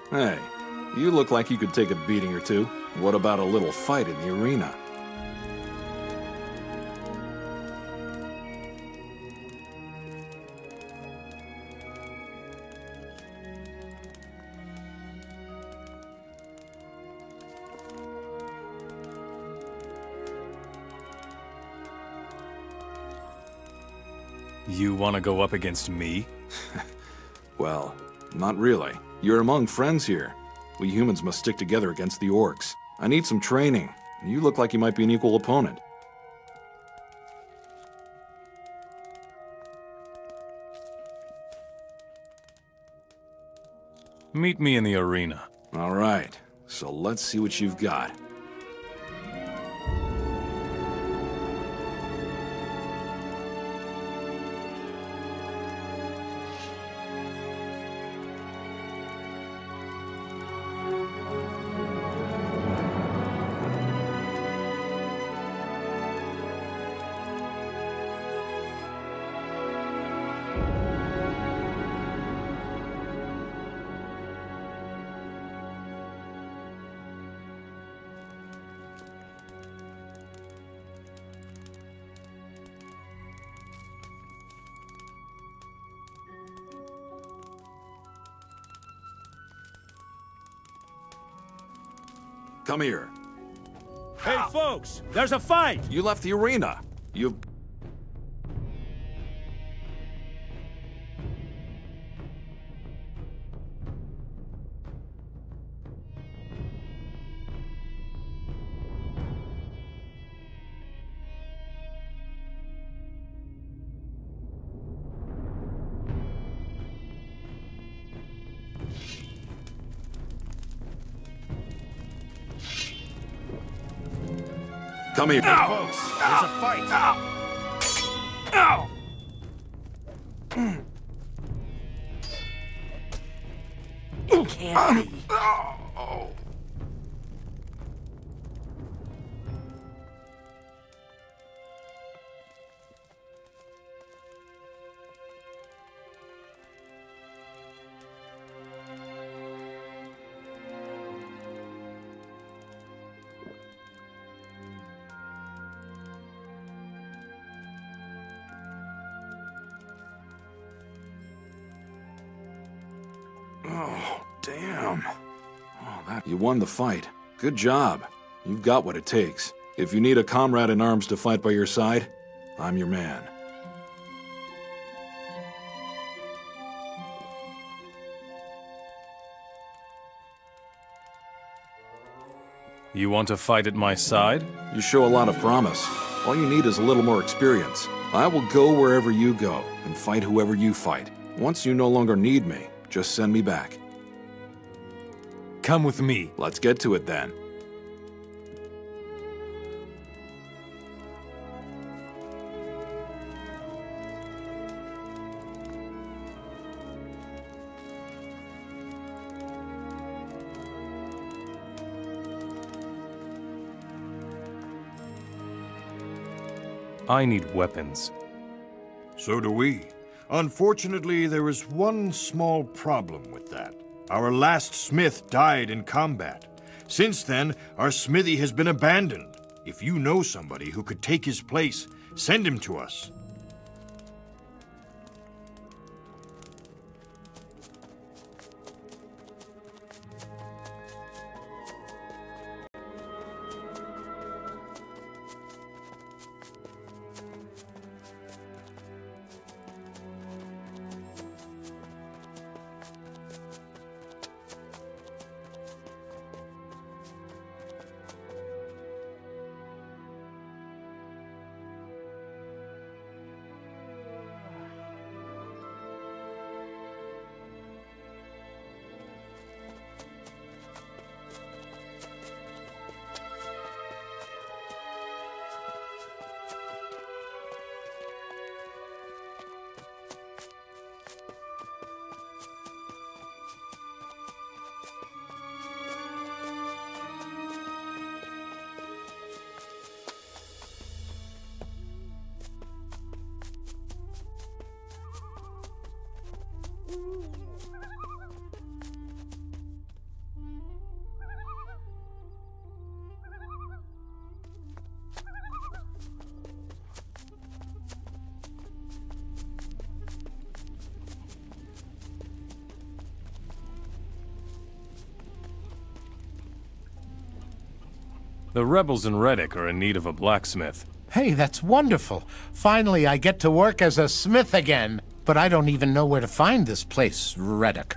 Hey, you look like you could take a beating or two. What about a little fight in the arena? You want to go up against me? Well, not really. You're among friends here. We humans must stick together against the orcs. I need some training. You look like you might be an equal opponent. Meet me in the arena. All right, so let's see what you've got. Come here. Hey, folks! There's a fight! You left the arena. You... Come here. Ow! Folks, there's a fight! Ow! It can't be. Oh, damn. Oh, you won the fight. Good job. You've got what it takes. If you need a comrade in arms to fight by your side, I'm your man. You want to fight at my side? You show a lot of promise. All you need is a little more experience. I will go wherever you go and fight whoever you fight. Once you no longer need me, just send me back. Come with me. Let's get to it then. I need weapons. So do we. Unfortunately, there is one small problem with that. Our last smith died in combat. Since then, our smithy has been abandoned. If you know somebody who could take his place, send him to us. The rebels in Reddick are in need of a blacksmith. Hey, that's wonderful. Finally, I get to work as a smith again. But I don't even know where to find this place, Reddick.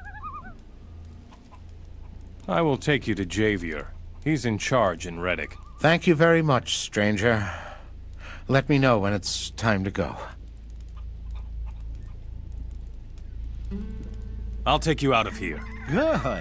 I will take you to Javier. He's in charge in Reddick. Thank you very much, stranger. Let me know when it's time to go. I'll take you out of here. Good.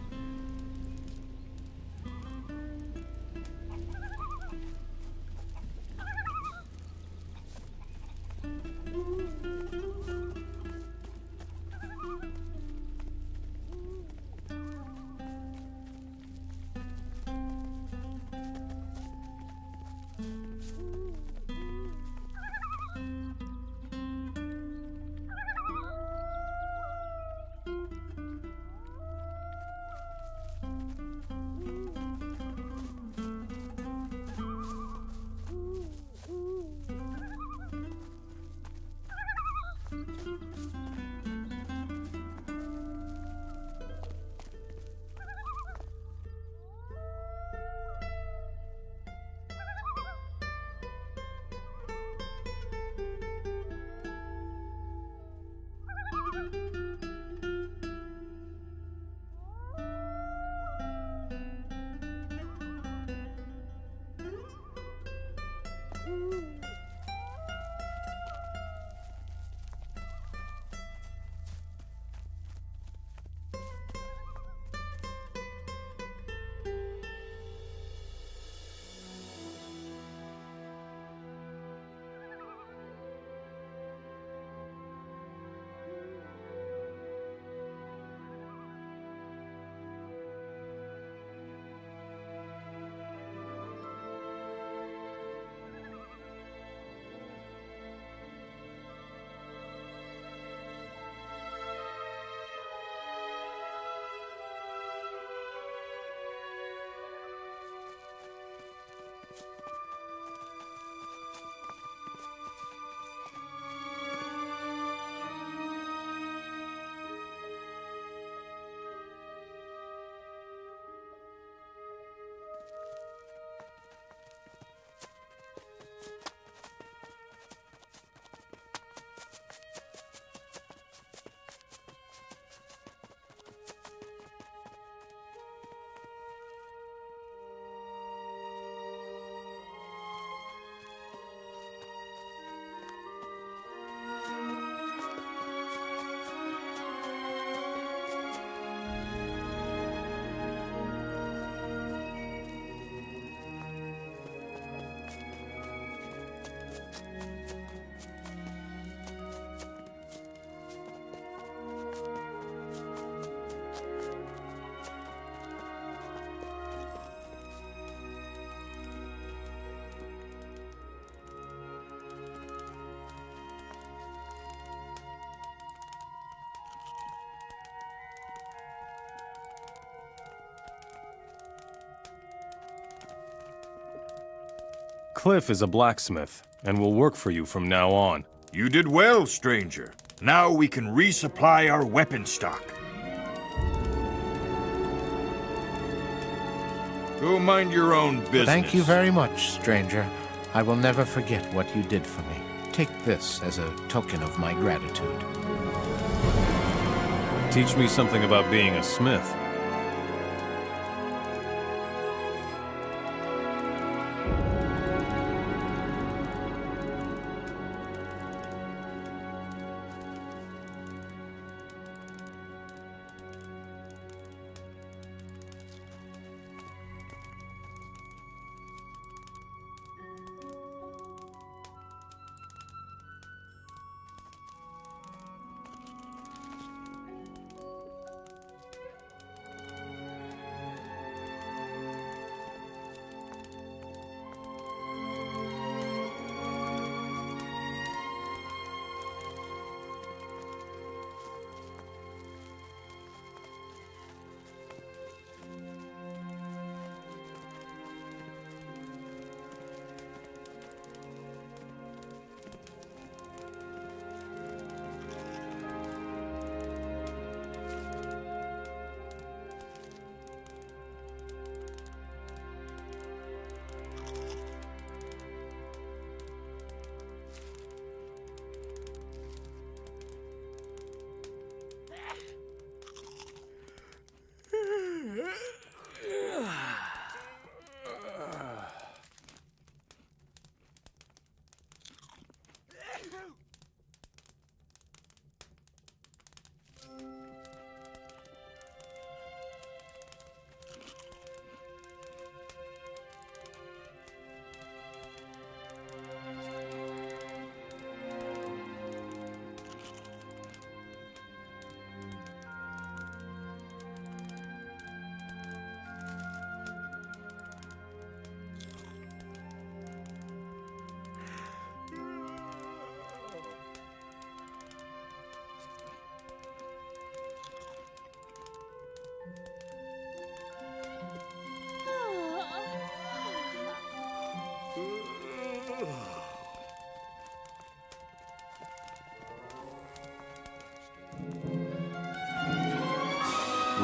Cliff is a blacksmith, and will work for you from now on. You did well, stranger. Now we can resupply our weapon stock. Go mind your own business. Thank you very much, stranger. I will never forget what you did for me. Take this as a token of my gratitude. Teach me something about being a smith.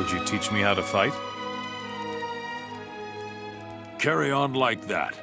Would you teach me how to fight? Carry on like that.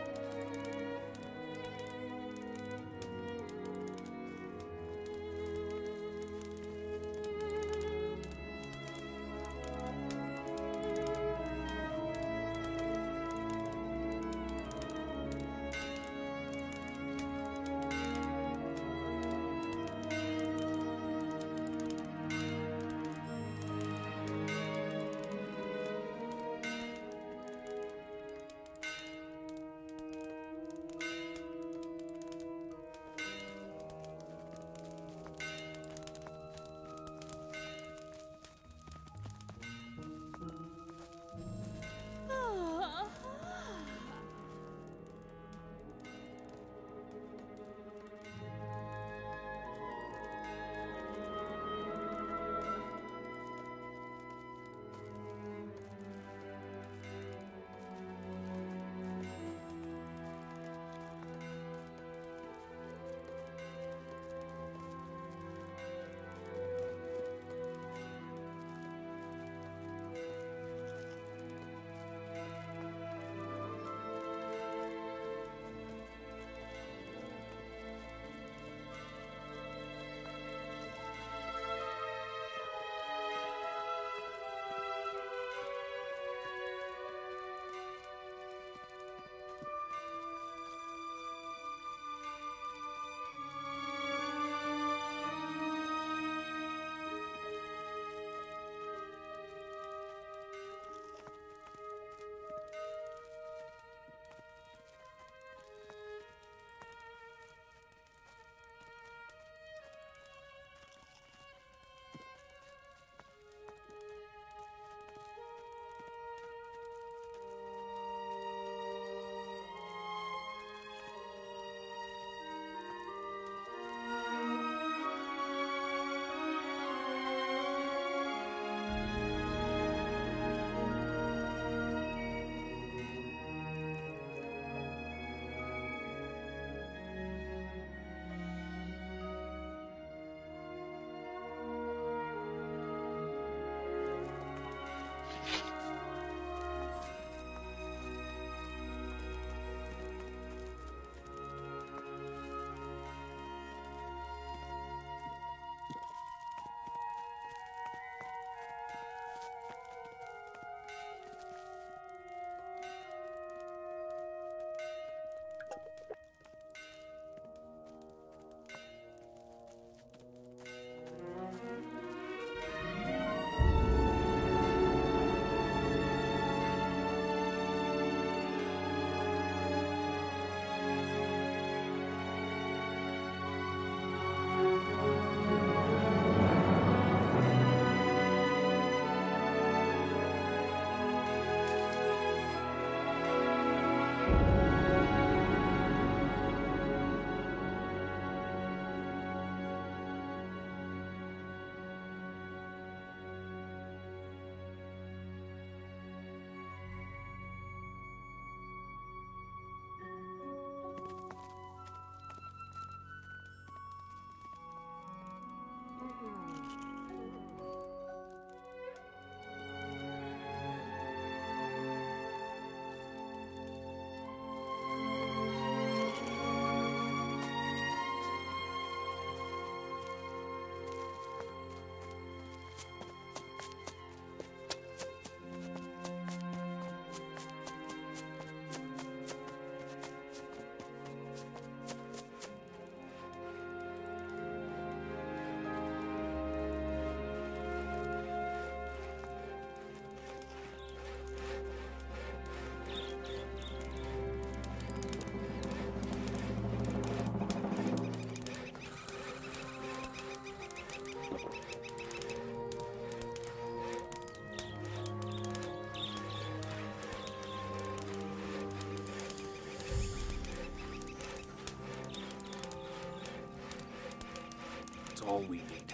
all we need.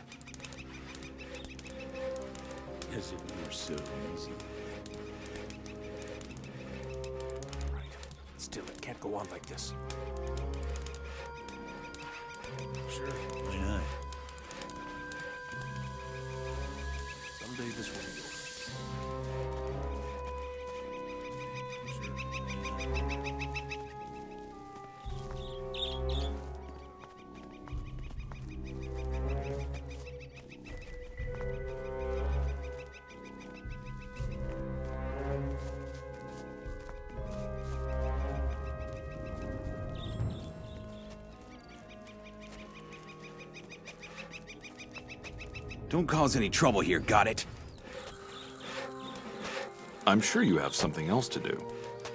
As if it were so easy. Right. Still, it can't go on like this. Sure. Why not? Someday this will be over. Don't cause any trouble here, got it? I'm sure you have something else to do.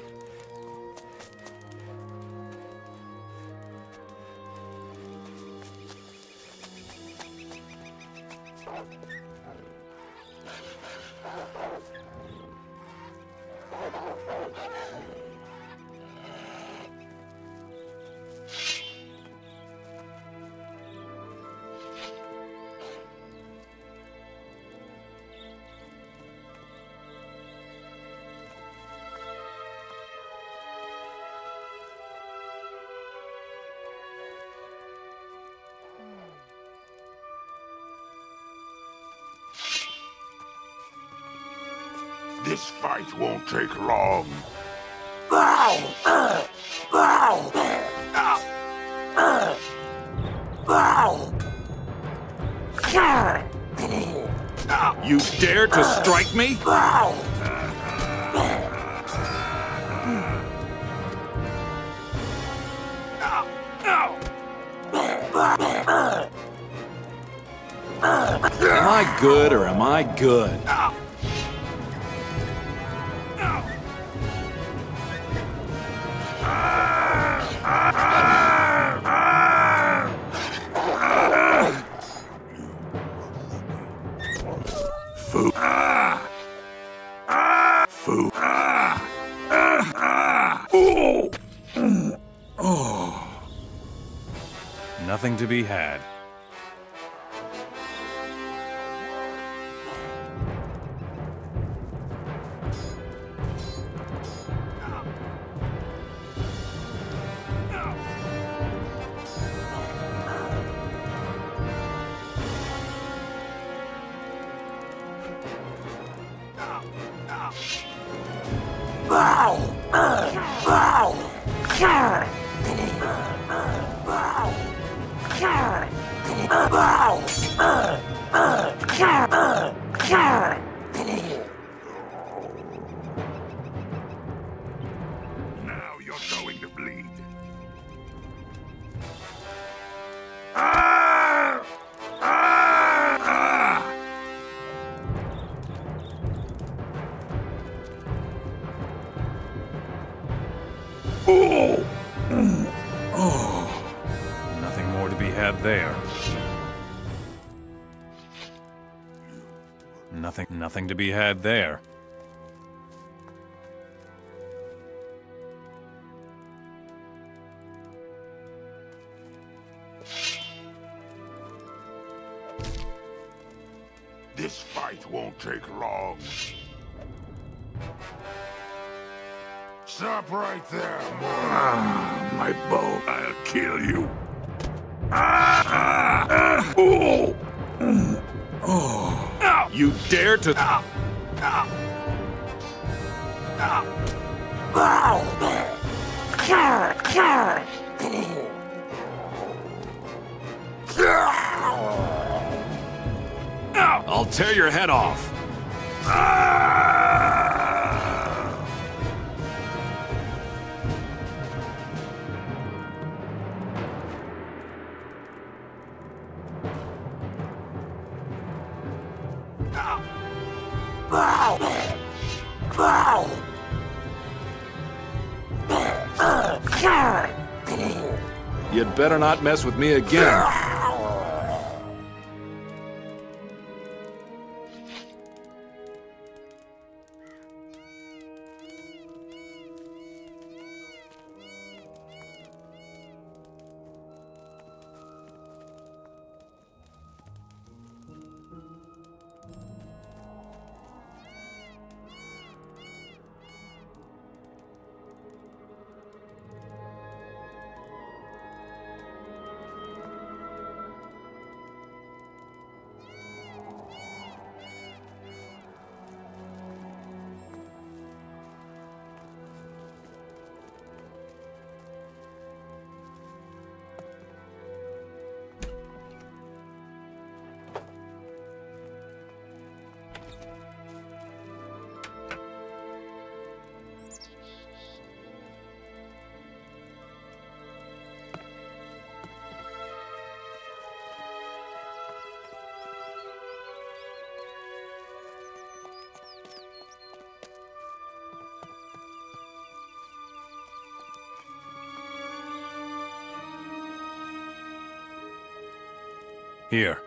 This fight won't take long. You dare to strike me? Am I good or am I good? Nothing to be had. Now you're going to bleed. Nothing more to be had there. Nothing to be had there. This fight won't take long. Stop right there, boy. My bow, I'll kill you. You dare to... I'll tear your head off. You'd better not mess with me again. Here.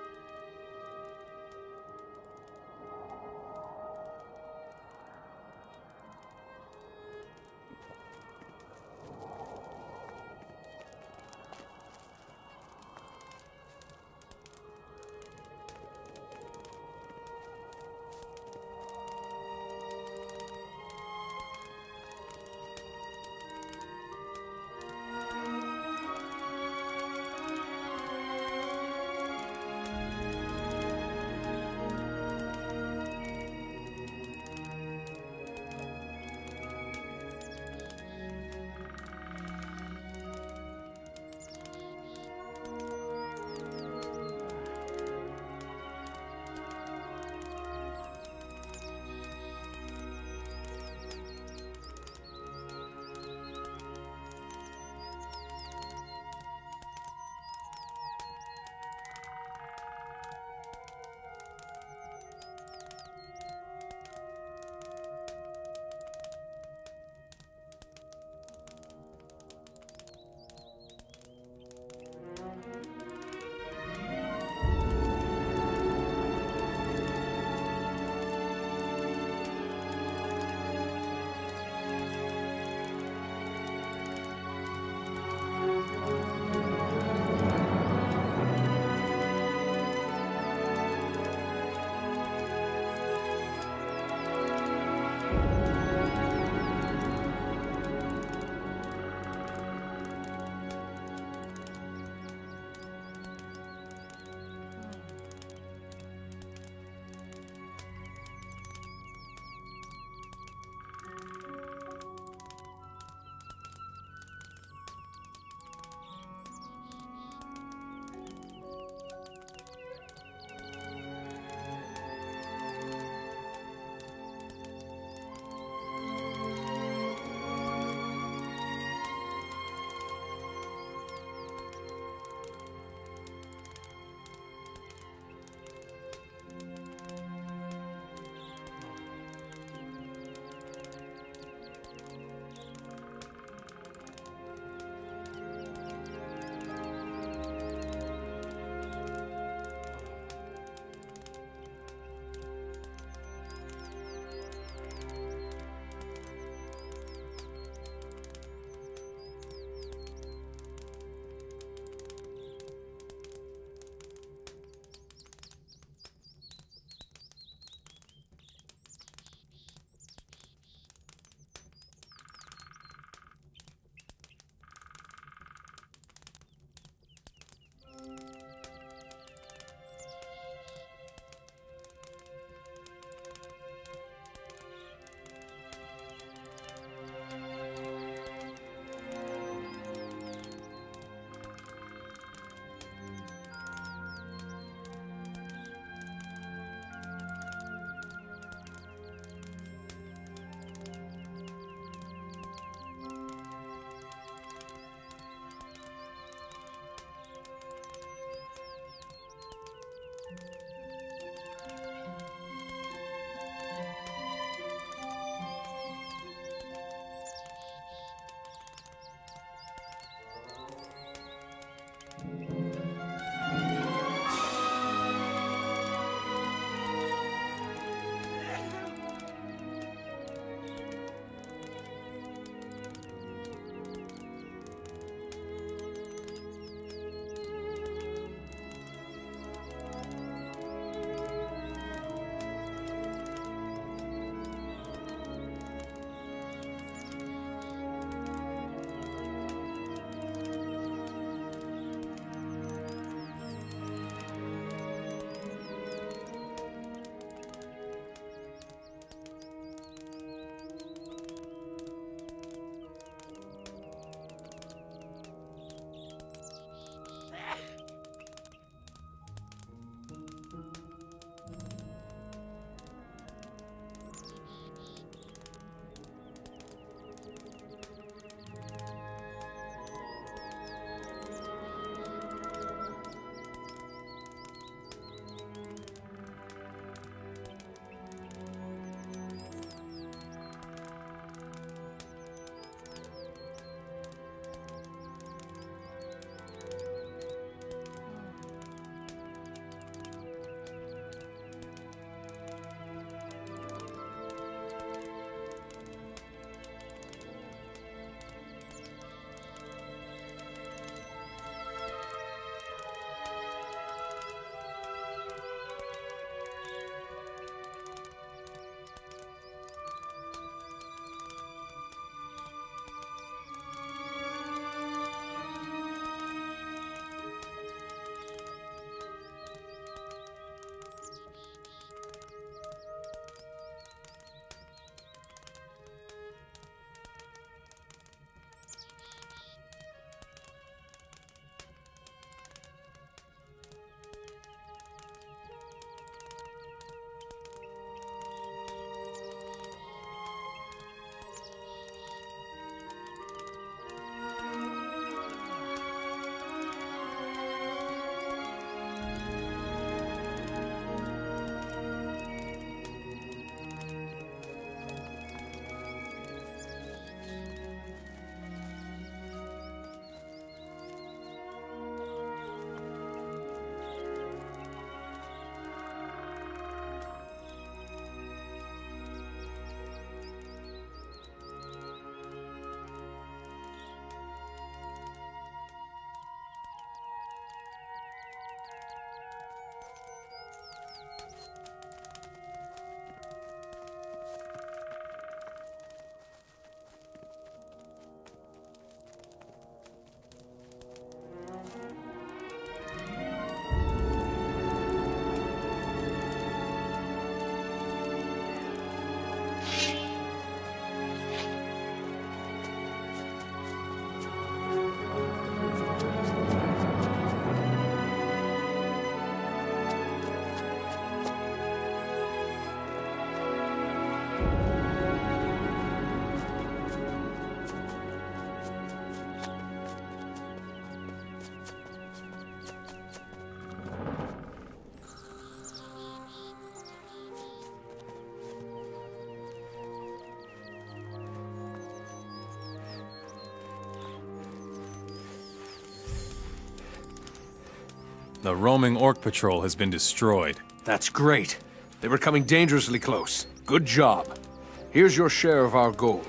The roaming orc patrol has been destroyed. That's great. They were coming dangerously close. Good job. Here's your share of our gold.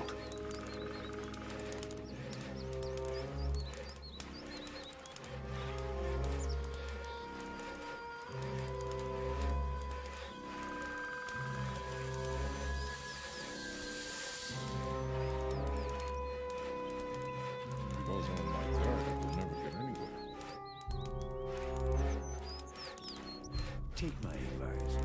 Take my advice.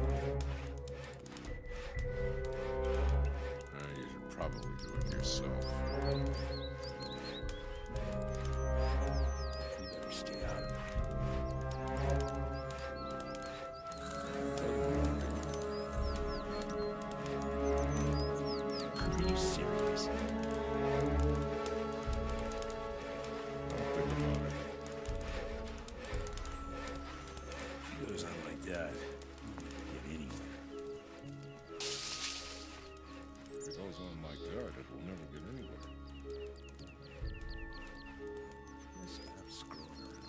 You should probably do it yourself. You better stay out of it. Are you serious? If he goes on like that, get anywhere. If it goes on like that, it will never get anywhere. Stop screwing around.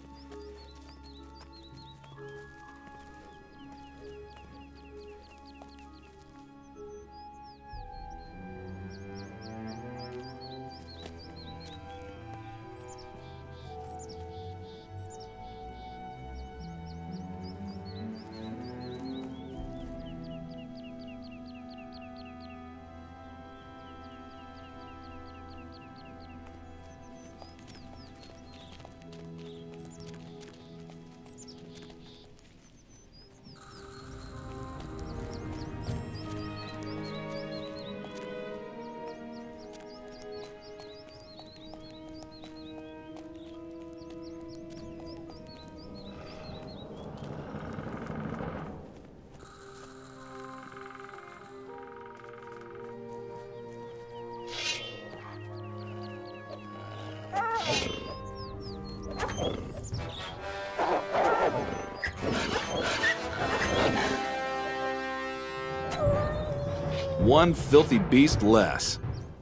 One filthy beast less.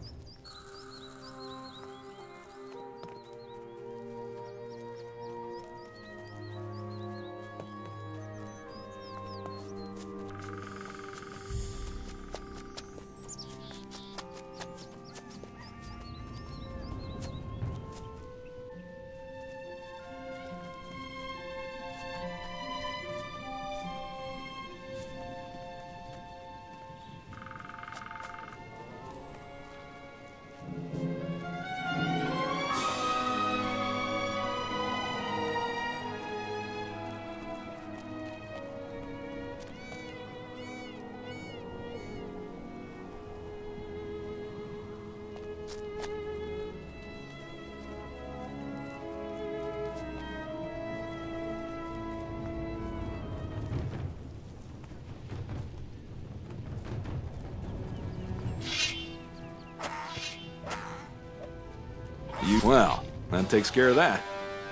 Well, that takes care of that.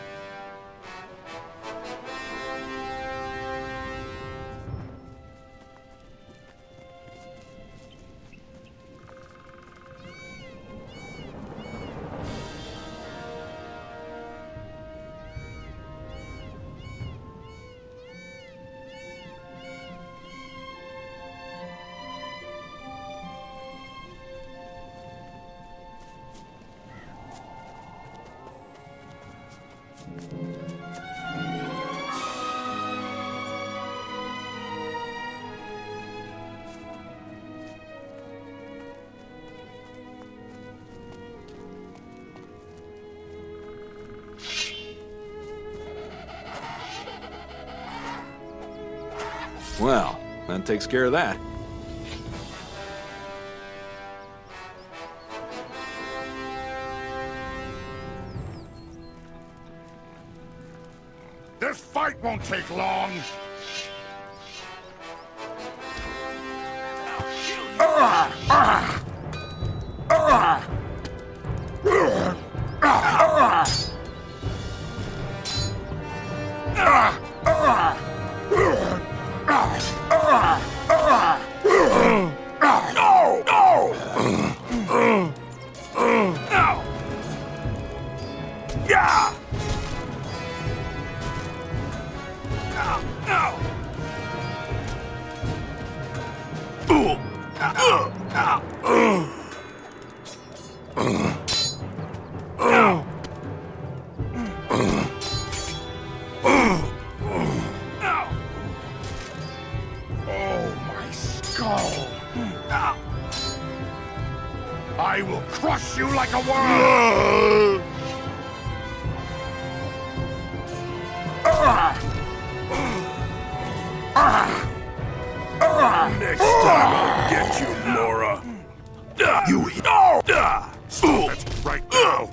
Well, that takes care of that. This fight won't take long. I will crush you like a worm! Next time I'll get you, Laura. You stop it right now!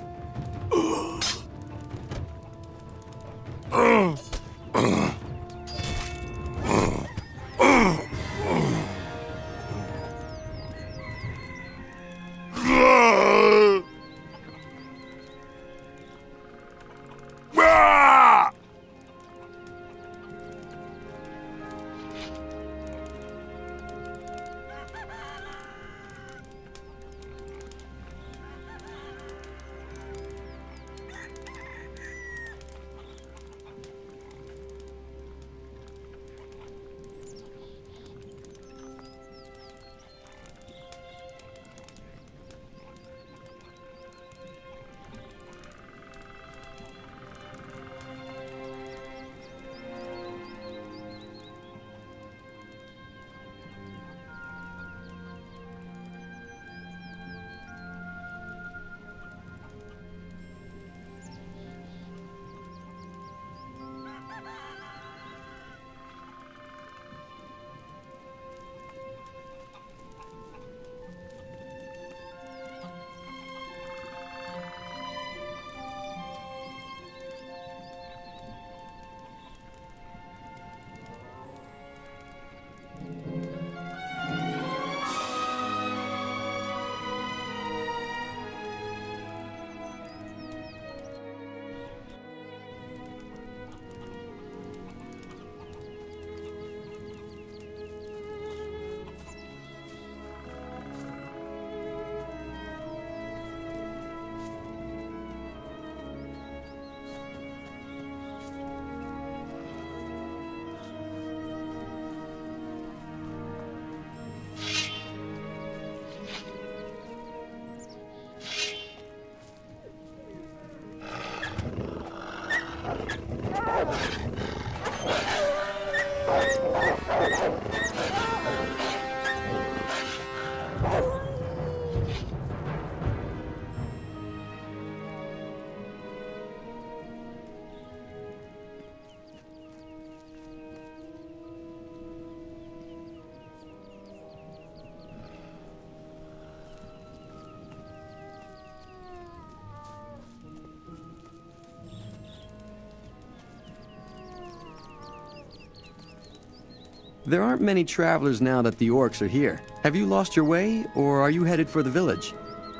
There aren't many travelers now that the orcs are here. Have you lost your way, or are you headed for the village?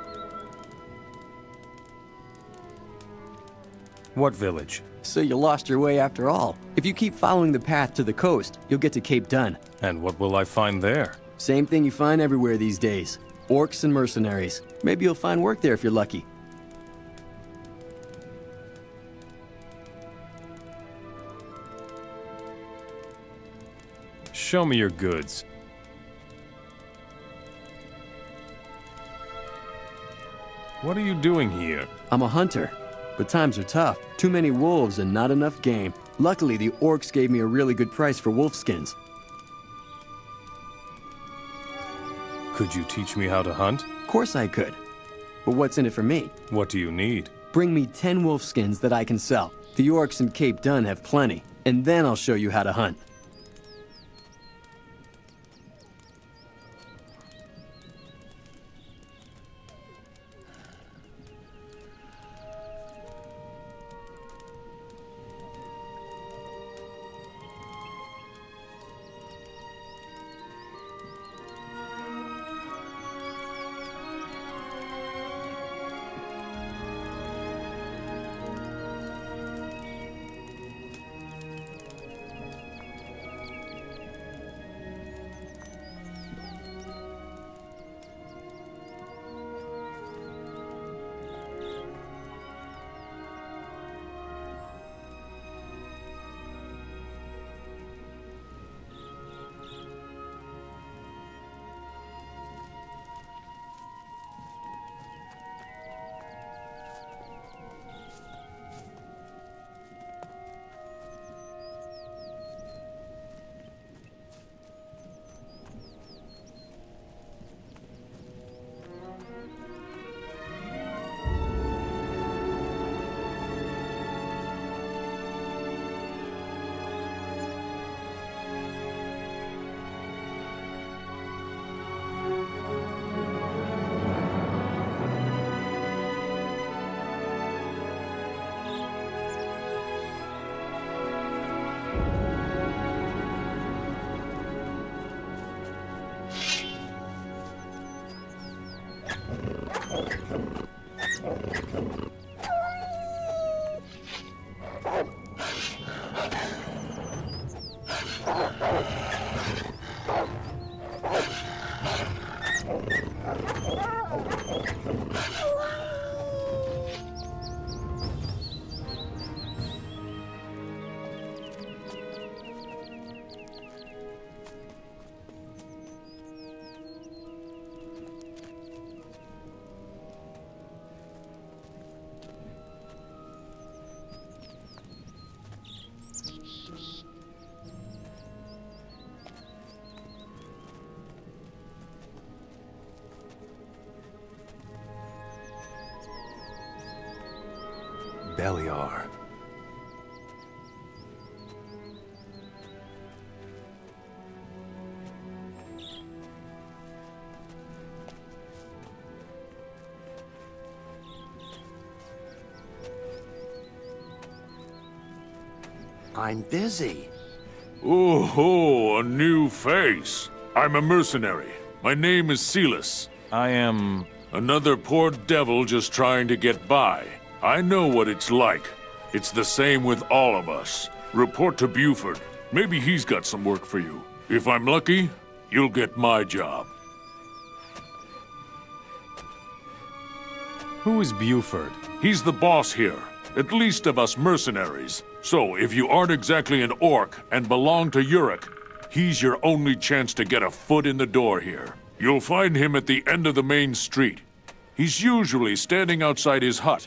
What village? So you lost your way after all. If you keep following the path to the coast, you'll get to Cape Dun. And what will I find there? Same thing you find everywhere these days. Orcs and mercenaries. Maybe you'll find work there if you're lucky. Show me your goods. What are you doing here? I'm a hunter, but times are tough. Too many wolves and not enough game. Luckily, the orcs gave me a really good price for wolf skins. Could you teach me how to hunt? Of course I could. But what's in it for me? What do you need? Bring me 10 wolf skins that I can sell. The orcs in Cape Dun have plenty, and then I'll show you how to hunt. Beliar. I'm busy. Oh, a new face. I'm a mercenary. My name is Silas. I am... Another poor devil just trying to get by. I know what it's like. It's the same with all of us. Report to Buford. Maybe he's got some work for you. If I'm lucky, you'll get my job. Who is Buford? He's the boss here, at least of us mercenaries. So, if you aren't exactly an orc and belong to Uruk, he's your only chance to get a foot in the door here. You'll find him at the end of the main street. He's usually standing outside his hut.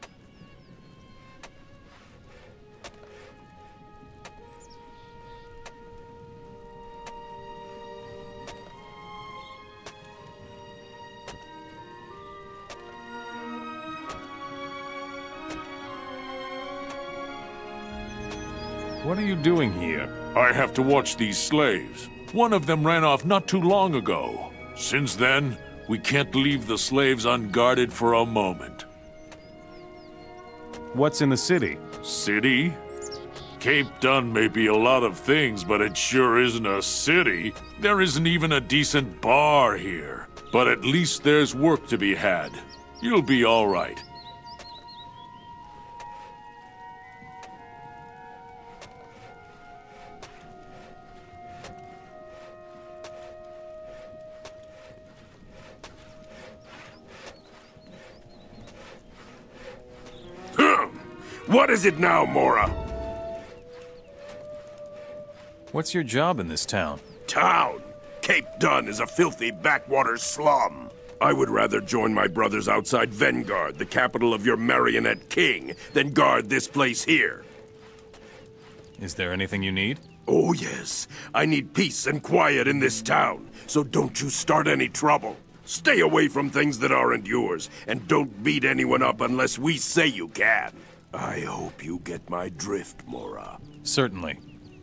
What are you doing here? I have to watch these slaves. One of them ran off not too long ago. Since then, we can't leave the slaves unguarded for a moment. What's in the city? City? Cape Dun may be a lot of things, but it sure isn't a city. There isn't even a decent bar here. But at least there's work to be had. You'll be all right. What is it now, Mora? What's your job in this town? Town? Cape Dun is a filthy backwater slum. I would rather join my brothers outside Vengard, the capital of your marionette king, than guard this place here. Is there anything you need? Oh yes, I need peace and quiet in this town, so don't you start any trouble. Stay away from things that aren't yours, and don't beat anyone up unless we say you can. I hope you get my drift, Mora. Certainly.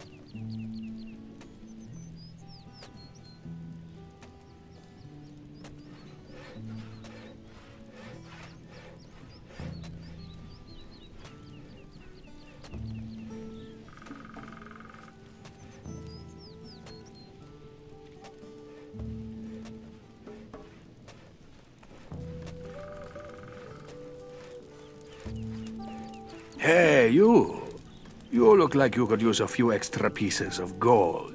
Hey, you. You look like you could use a few extra pieces of gold.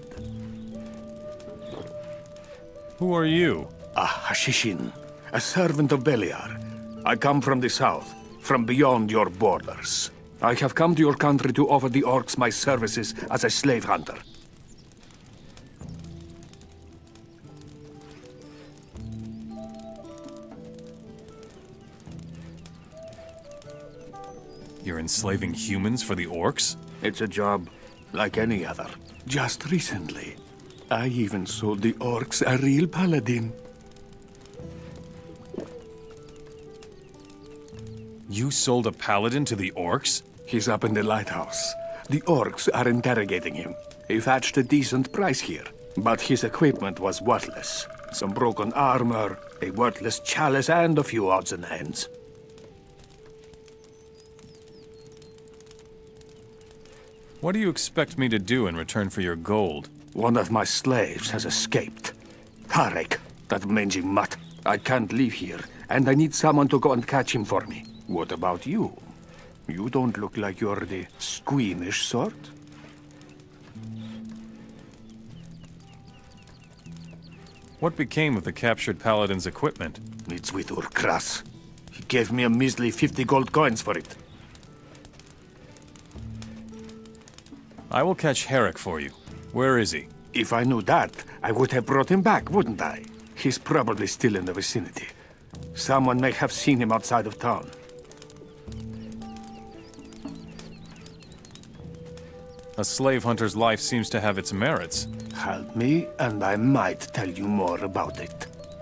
Who are you? A Hashishin, a servant of Beliar. I come from the south, from beyond your borders. I have come to your country to offer the orcs my services as a slave hunter. You're enslaving humans for the orcs? It's a job like any other. Just recently, I even sold the orcs a real paladin. You sold a paladin to the orcs? He's up in the lighthouse. The orcs are interrogating him. He fetched a decent price here, but his equipment was worthless. Some broken armor, a worthless chalice, and a few odds and ends. What do you expect me to do in return for your gold? One of my slaves has escaped. Tarek, that mangy mutt. I can't leave here, and I need someone to go and catch him for me. What about you? You don't look like you're the squeamish sort. What became of the captured paladin's equipment? It's with Urkras. He gave me a measly 50 gold coins for it. I will catch Herrick for you. Where is he? If I knew that, I would have brought him back, wouldn't I? He's probably still in the vicinity. Someone may have seen him outside of town. A slave hunter's life seems to have its merits. Help me, and I might tell you more about it.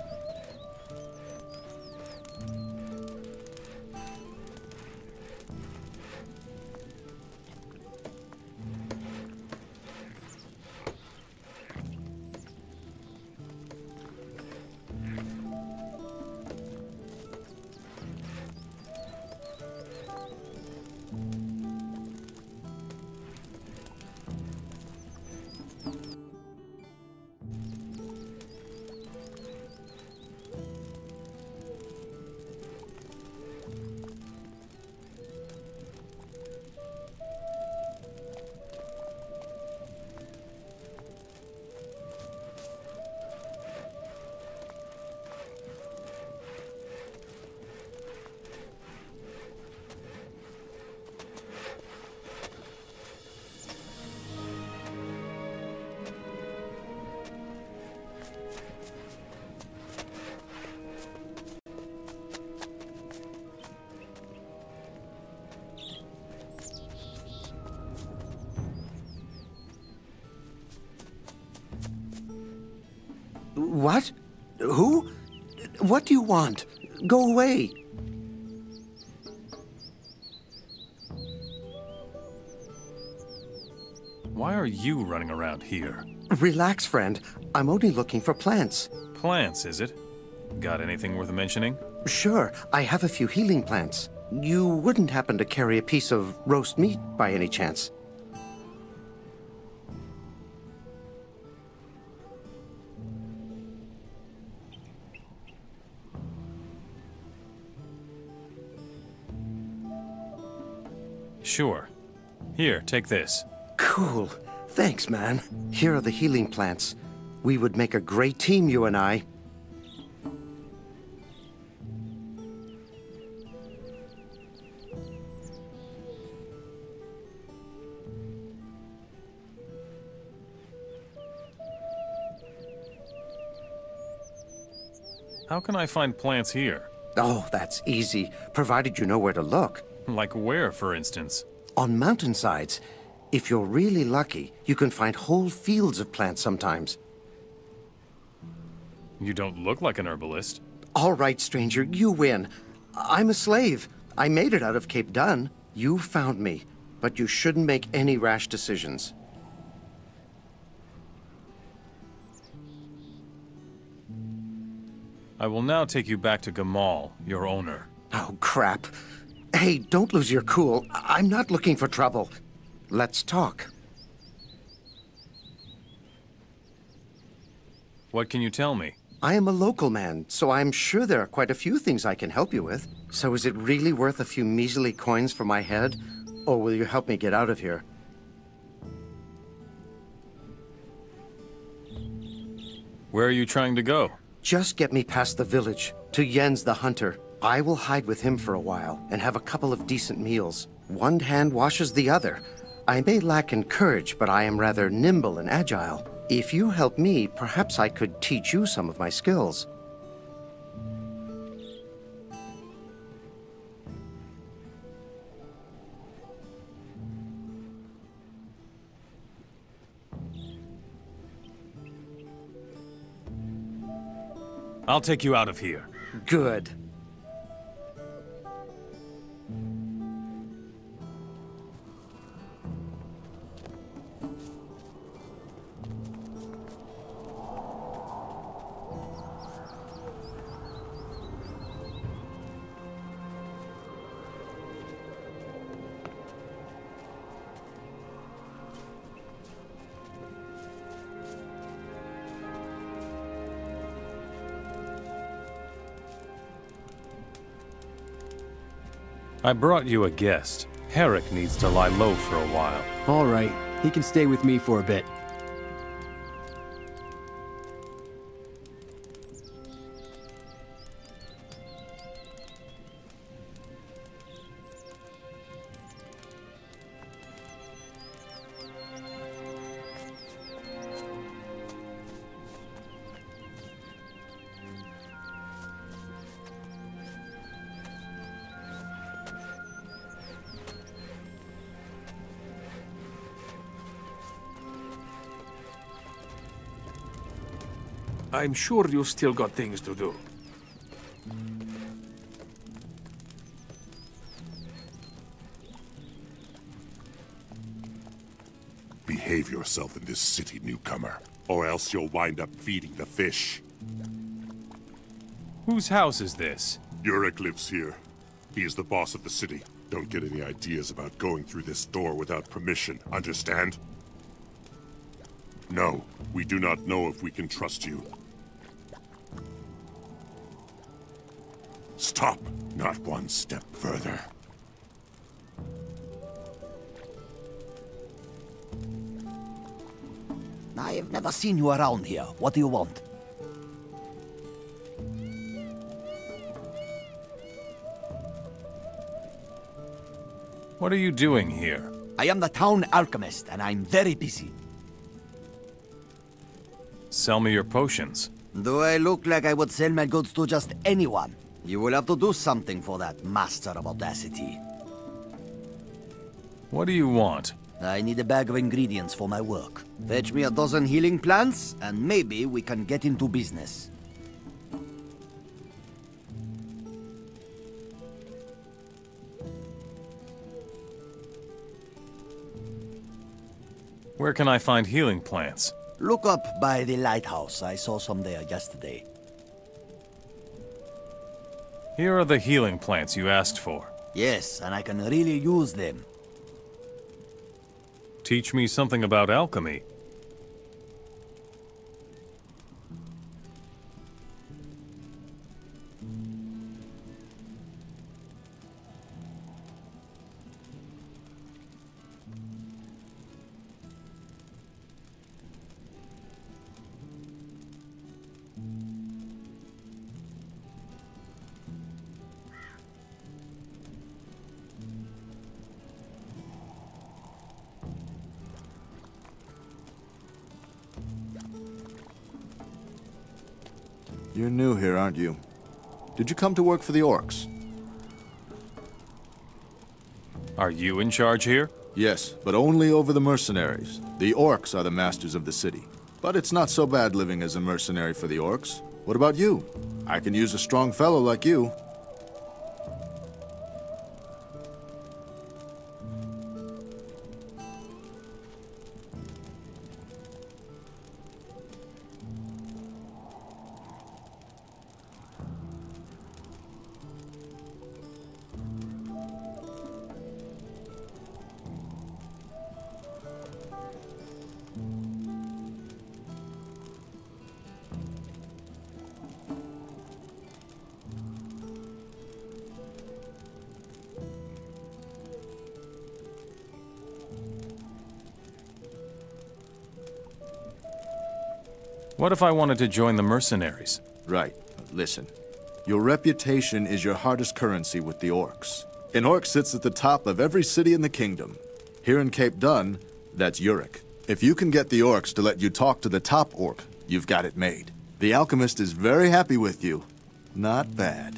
What? Who? What do you want? Go away. Why are you running around here? Relax, friend. I'm only looking for plants. Plants, is it? Got anything worth mentioning? Sure, I have a few healing plants. You wouldn't happen to carry a piece of roast meat by any chance? Sure. Here, take this. Cool. Thanks, man. Here are the healing plants. We would make a great team, you and I. How can I find plants here? Oh, that's easy, provided you know where to look. Like where, for instance? On mountainsides. If you're really lucky, you can find whole fields of plants sometimes. You don't look like an herbalist. All right, stranger, you win. I'm a slave. I made it out of Cape Dun. You found me, but you shouldn't make any rash decisions. I will now take you back to Gamal, your owner. Oh, crap. Hey, don't lose your cool. I'm not looking for trouble. Let's talk. What can you tell me? I am a local man, so I'm sure there are quite a few things I can help you with. So is it really worth a few measly coins for my head? Or will you help me get out of here? Where are you trying to go? Just get me past the village, to Jens the Hunter. I will hide with him for a while, and have a couple of decent meals. One hand washes the other. I may lack in courage, but I am rather nimble and agile. If you help me, perhaps I could teach you some of my skills. I'll take you out of here. Good. I brought you a guest. Herrick needs to lie low for a while. All right, he can stay with me for a bit. I'm sure you still got things to do. Behave yourself in this city, newcomer, or else you'll wind up feeding the fish. Whose house is this? Yurik lives here. He is the boss of the city. Don't get any ideas about going through this door without permission, understand? No, we do not know if we can trust you. Stop! Not one step further. I have never seen you around here. What do you want? What are you doing here? I am the town alchemist, and I'm very busy. Sell me your potions. Do I look like I would sell my goods to just anyone? You will have to do something for that, Master of Audacity. What do you want? I need a bag of ingredients for my work. Fetch me a dozen healing plants, and maybe we can get into business. Where can I find healing plants? Look up by the lighthouse. I saw some there yesterday. Here are the healing plants you asked for. Yes, and I can really use them. Teach me something about alchemy. You're new here, aren't you? Did you come to work for the orcs? Are you in charge here? Yes, but only over the mercenaries. The orcs are the masters of the city. But it's not so bad living as a mercenary for the orcs. What about you? I can use a strong fellow like you. What if I wanted to join the mercenaries? Right. Listen. Your reputation is your hardest currency with the orcs. An orc sits at the top of every city in the kingdom. Here in Cape Dun, that's Yurik. If you can get the orcs to let you talk to the top orc, you've got it made. The alchemist is very happy with you. Not bad.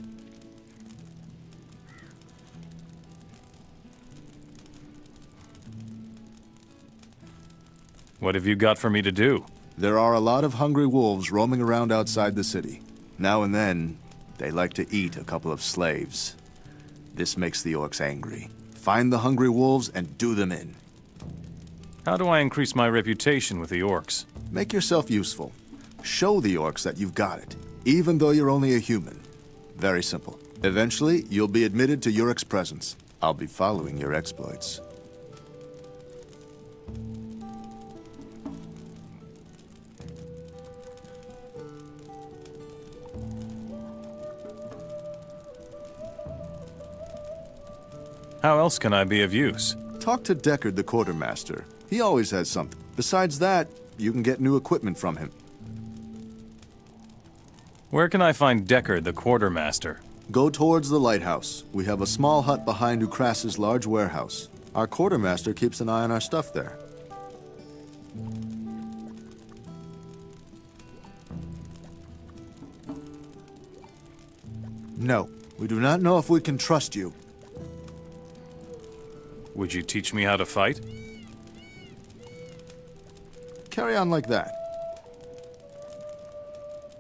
What have you got for me to do? There are a lot of hungry wolves roaming around outside the city. Now and then, they like to eat a couple of slaves. This makes the orcs angry. Find the hungry wolves and do them in. How do I increase my reputation with the orcs? Make yourself useful. Show the orcs that you've got it, even though you're only a human. Very simple. Eventually, you'll be admitted to Yurik's presence. I'll be following your exploits. How else can I be of use? Talk to Deckard the quartermaster. He always has something. Besides that, you can get new equipment from him. Where can I find Deckard the quartermaster? Go towards the lighthouse. We have a small hut behind Ukras's large warehouse. Our quartermaster keeps an eye on our stuff there. No, we do not know if we can trust you. Would you teach me how to fight? Carry on like that.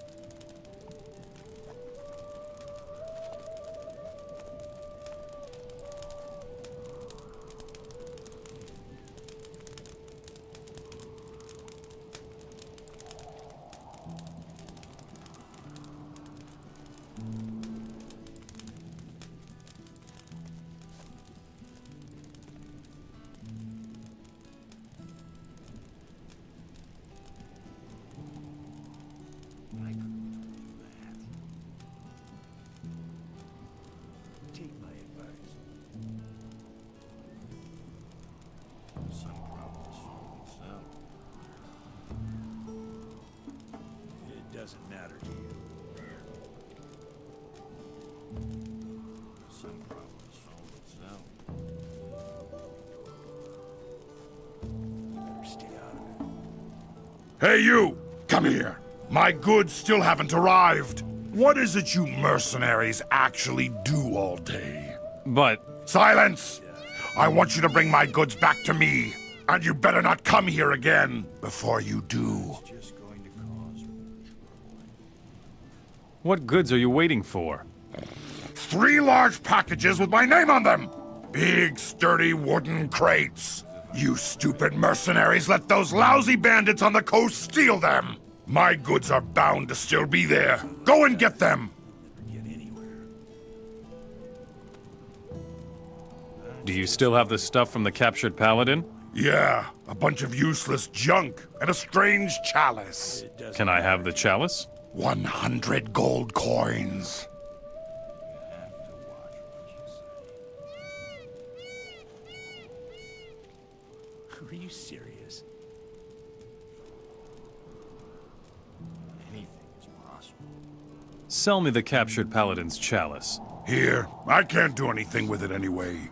doesn't matter to you. Some problems solve itself. Better stay out of it. Hey, you! Come here. My goods still haven't arrived. What is it you mercenaries actually do all day? But... Silence! I want you to bring my goods back to me. And you better not come here again before you do. What goods are you waiting for? 3 large packages with my name on them! Big, sturdy wooden crates. You stupid mercenaries let those lousy bandits on the coast steal them! My goods are bound to still be there. Go and get them! Do you still have the stuff from the captured paladin? Yeah, a bunch of useless junk and a strange chalice. Can I have the chalice? 100 gold coins. Are you serious? Anything is possible. Sell me the captured paladin's chalice. Here, I can't do anything with it anyway.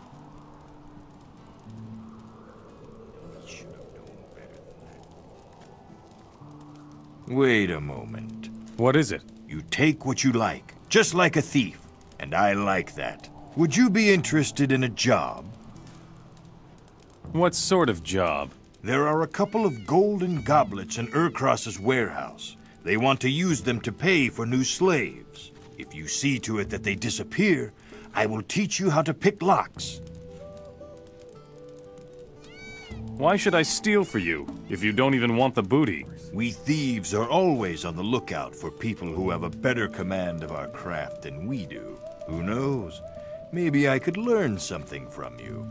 Wait a moment. What is it? You take what you like, just like a thief. And I like that. Would you be interested in a job? What sort of job? There are a couple of golden goblets in Urkros's warehouse. They want to use them to pay for new slaves. If you see to it that they disappear, I will teach you how to pick locks. Why should I steal for you, if you don't even want the booty? We thieves are always on the lookout for people who have a better command of our craft than we do. Who knows? Maybe I could learn something from you.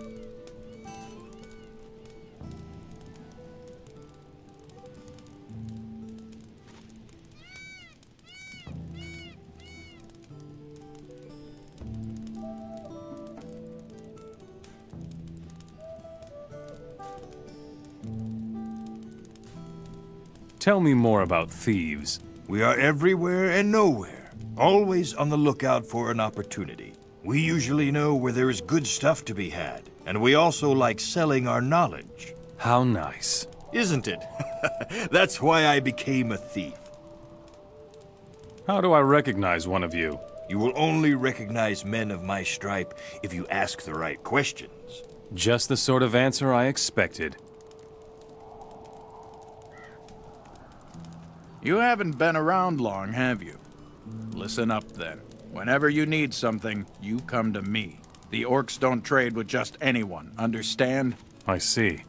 Tell me more about thieves. We are everywhere and nowhere, always on the lookout for an opportunity. We usually know where there is good stuff to be had, and we also like selling our knowledge. How nice. Isn't it? That's why I became a thief. How do I recognize one of you? You will only recognize men of my stripe if you ask the right questions. Just the sort of answer I expected. You haven't been around long, have you? Listen up, then. Whenever you need something, you come to me. The orcs don't trade with just anyone, understand? I see.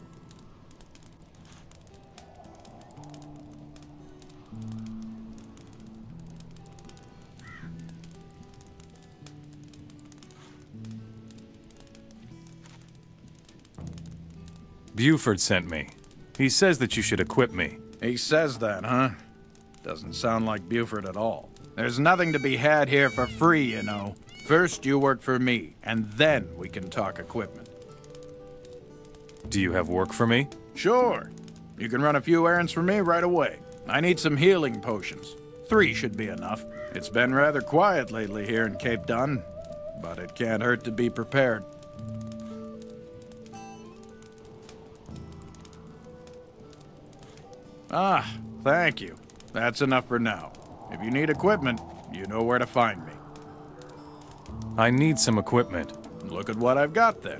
Buford sent me. He says that you should equip me. He says that, huh? Doesn't sound like Buford at all. There's nothing to be had here for free, you know. First, you work for me, and then we can talk equipment. Do you have work for me? Sure. You can run a few errands for me right away. I need some healing potions. 3 should be enough. It's been rather quiet lately here in Cape Dun, but it can't hurt to be prepared. Ah, thank you. That's enough for now. If you need equipment, you know where to find me. I need some equipment. Look at what I've got, then.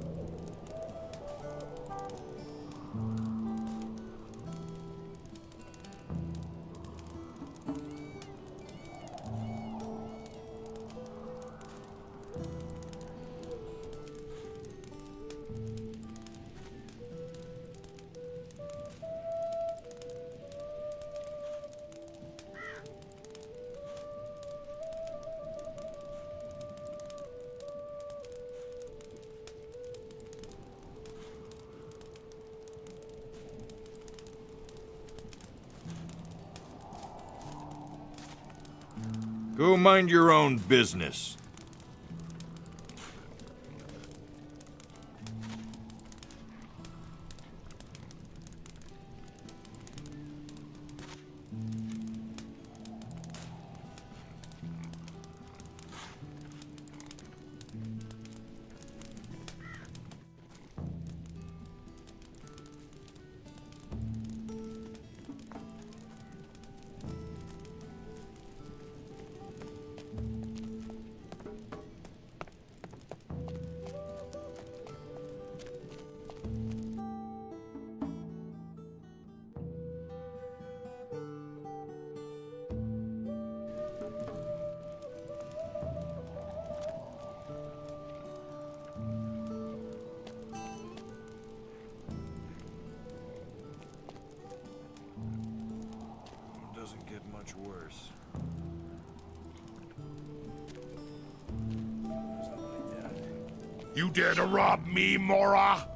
Go mind your own business. much worse. You dare to rob me, Mora?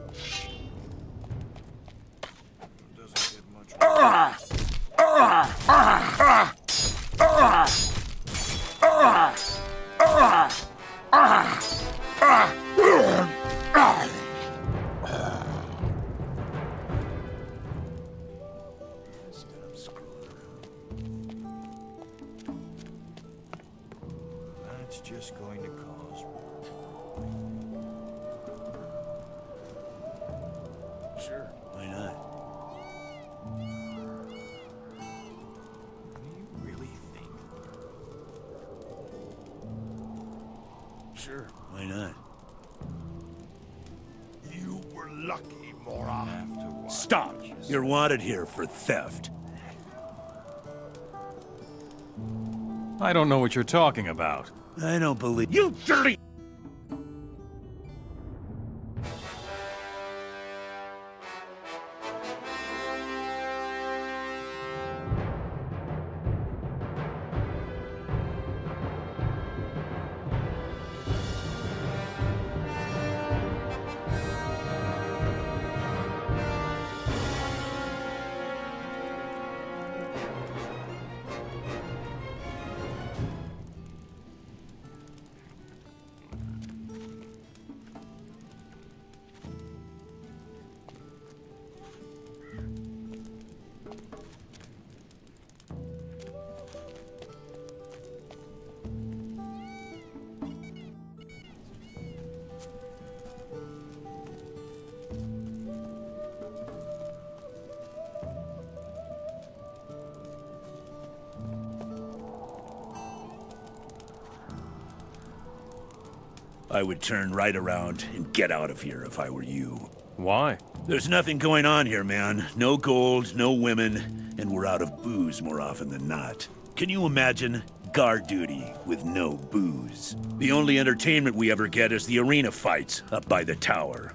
That's just going to cause more. Sure, why not? Do you really think? Sure, why not? You were lucky, Mora. Stop! You're wanted here for theft. I don't know what you're talking about. I don't believe you, dirty. I would turn right around and get out of here if I were you. Why? There's nothing going on here, man. No gold, no women, and we're out of booze more often than not. Can you imagine? Guard duty with no booze. The only entertainment we ever get is the arena fights up by the tower.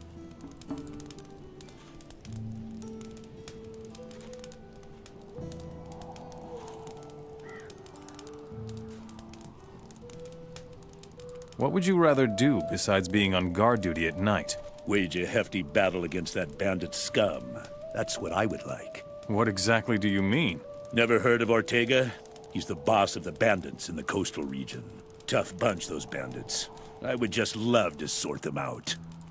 What would you rather do besides being on guard duty at night? Wage a hefty battle against that bandit scum. That's what I would like. What exactly do you mean? Never heard of Ortega? He's the boss of the bandits in the coastal region. Tough bunch, those bandits. I would just love to sort them out.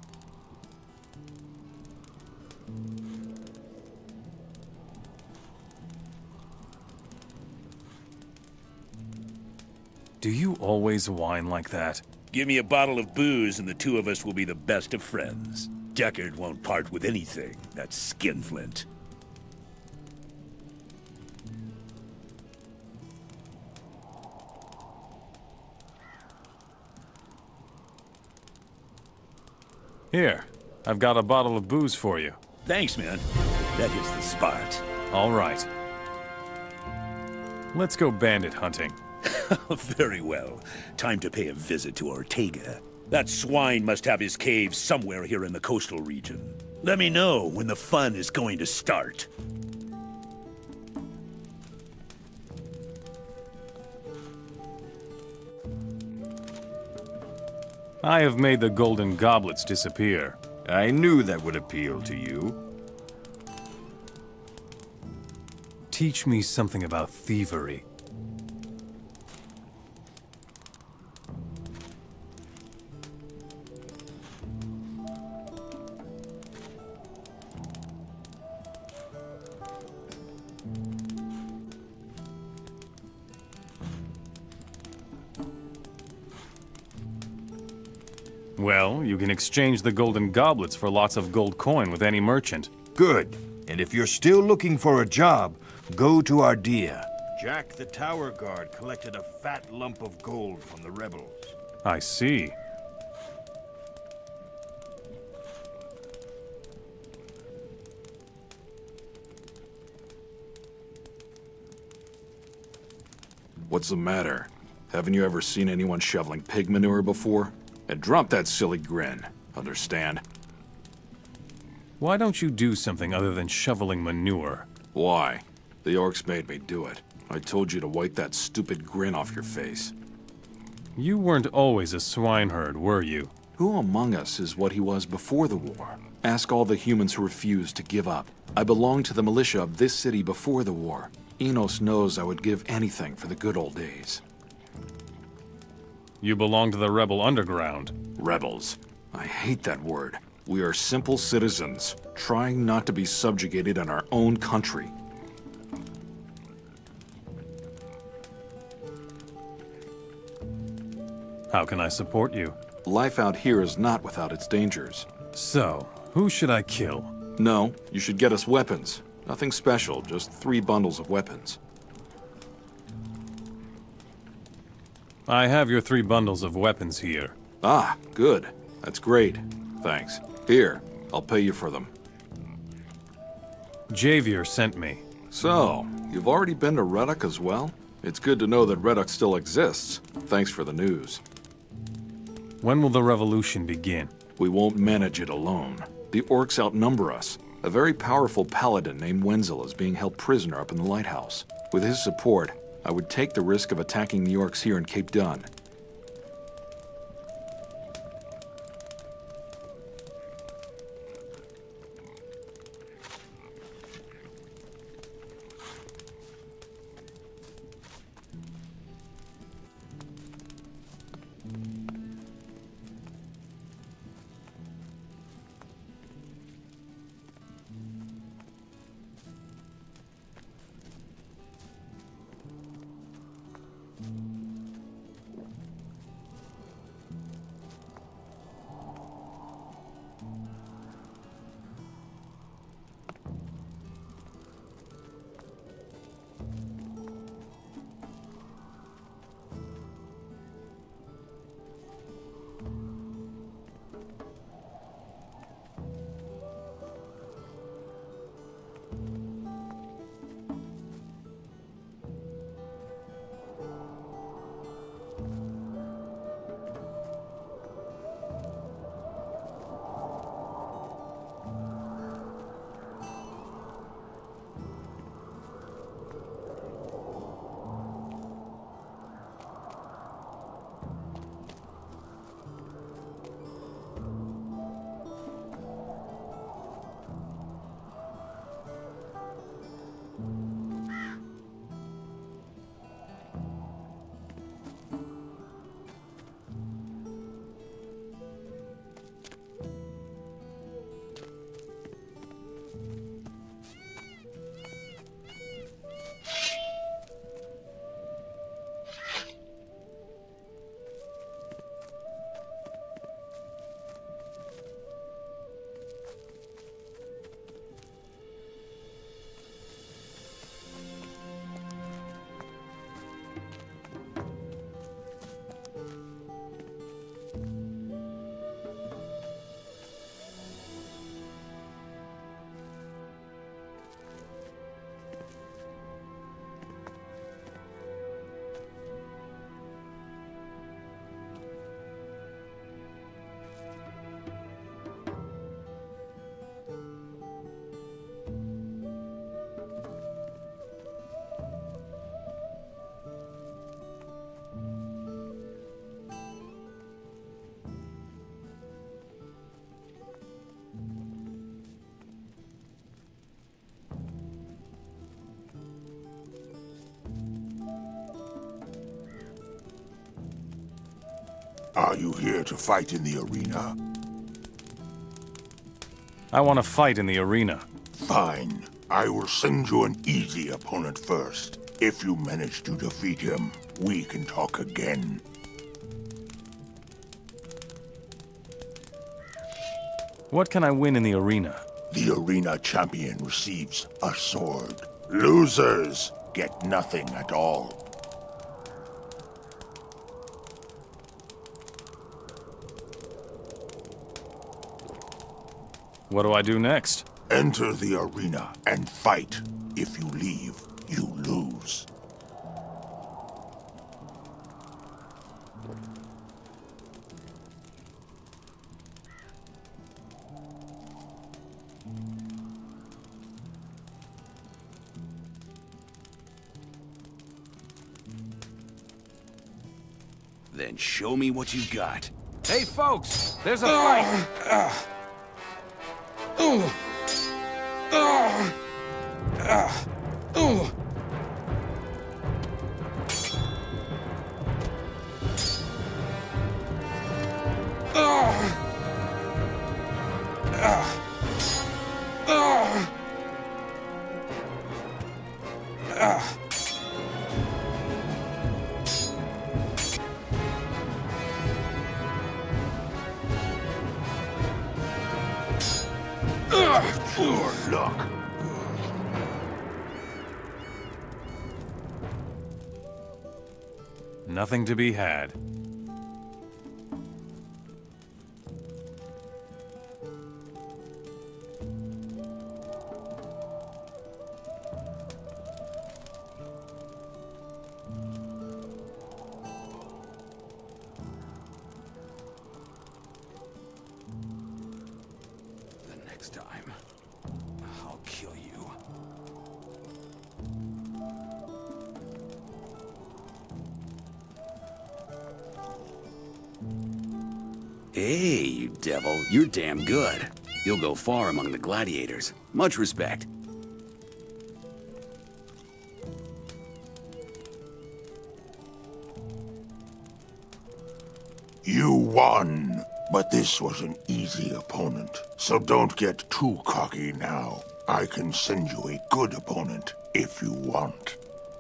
Do you always whine like that? Give me a bottle of booze and the two of us will be the best of friends. Deckard won't part with anything, that skinflint. Here, I've got a bottle of booze for you. Thanks, man. That hits the spot. All right. Let's go bandit hunting. Very well. Time to pay a visit to Ortega. That swine must have his cave somewhere here in the coastal region. Let me know when the fun is going to start. I have made the golden goblets disappear. I knew that would appeal to you. Teach me something about thievery. Well, you can exchange the golden goblets for lots of gold coin with any merchant. Good. And if you're still looking for a job, go to Ardea. Jack the Tower Guard collected a fat lump of gold from the rebels. I see. What's the matter? Haven't you ever seen anyone shoveling pig manure before? And drop that silly grin. Understand? Why don't you do something other than shoveling manure? Why? The orcs made me do it. I told you to wipe that stupid grin off your face. You weren't always a swineherd, were you? Who among us is what he was before the war? Ask all the humans who refused to give up. I belonged to the militia of this city before the war. Enos knows I would give anything for the good old days. You belong to the rebel underground. Rebels. I hate that word. We are simple citizens, trying not to be subjugated in our own country. How can I support you? Life out here is not without its dangers. So, who should I kill? No, you should get us weapons. Nothing special, just 3 bundles of weapons. I have your 3 bundles of weapons here. Ah, good. That's great. Thanks. Here, I'll pay you for them. Javier sent me. So, you've already been to Reddock as well? It's good to know that Reddock still exists. Thanks for the news. When will the revolution begin? We won't manage it alone. The orcs outnumber us. A very powerful paladin named Wenzel is being held prisoner up in the lighthouse. With his support, I would take the risk of attacking the orcs here in Cape Dun. Are you here to fight in the arena? I want to fight in the arena. Fine. I will send you an easy opponent first. If you manage to defeat him, we can talk again. What can I win in the arena? The arena champion receives a sword. Losers get nothing at all. What do I do next? Enter the arena and fight. If you leave, you lose. Then show me what you've got. Hey, folks! There's a fight! Poor luck. Nothing to be had. The next time, I'll kill you. Hey, you devil, you're damn good. You'll go far among the gladiators. Much respect. You won, but this was an easy opponent. So don't get too cocky now. I can send you a good opponent if you want.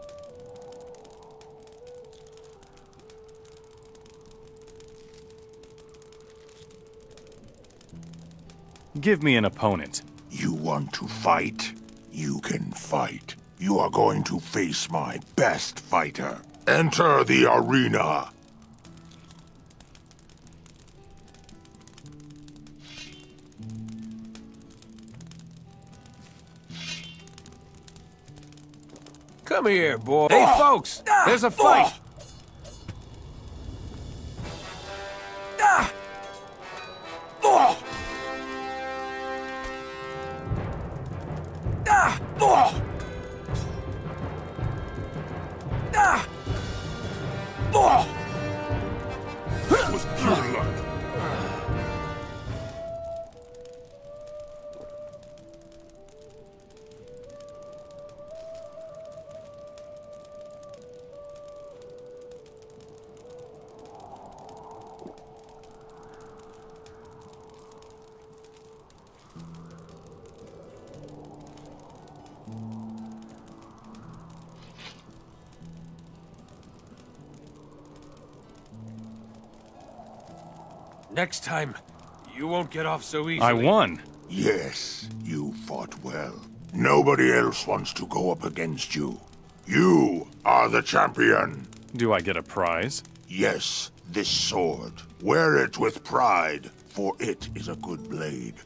Give me an opponent. You want to fight? You can fight. You are going to face my best fighter. Enter the arena. Come here, boy. Hey, folks! There's a fight! That was pure luck. Next time, you won't get off so easily. I won. Yes, you fought well. Nobody else wants to go up against you. You are the champion. Do I get a prize? Yes, this sword. Wear it with pride, for it is a good blade.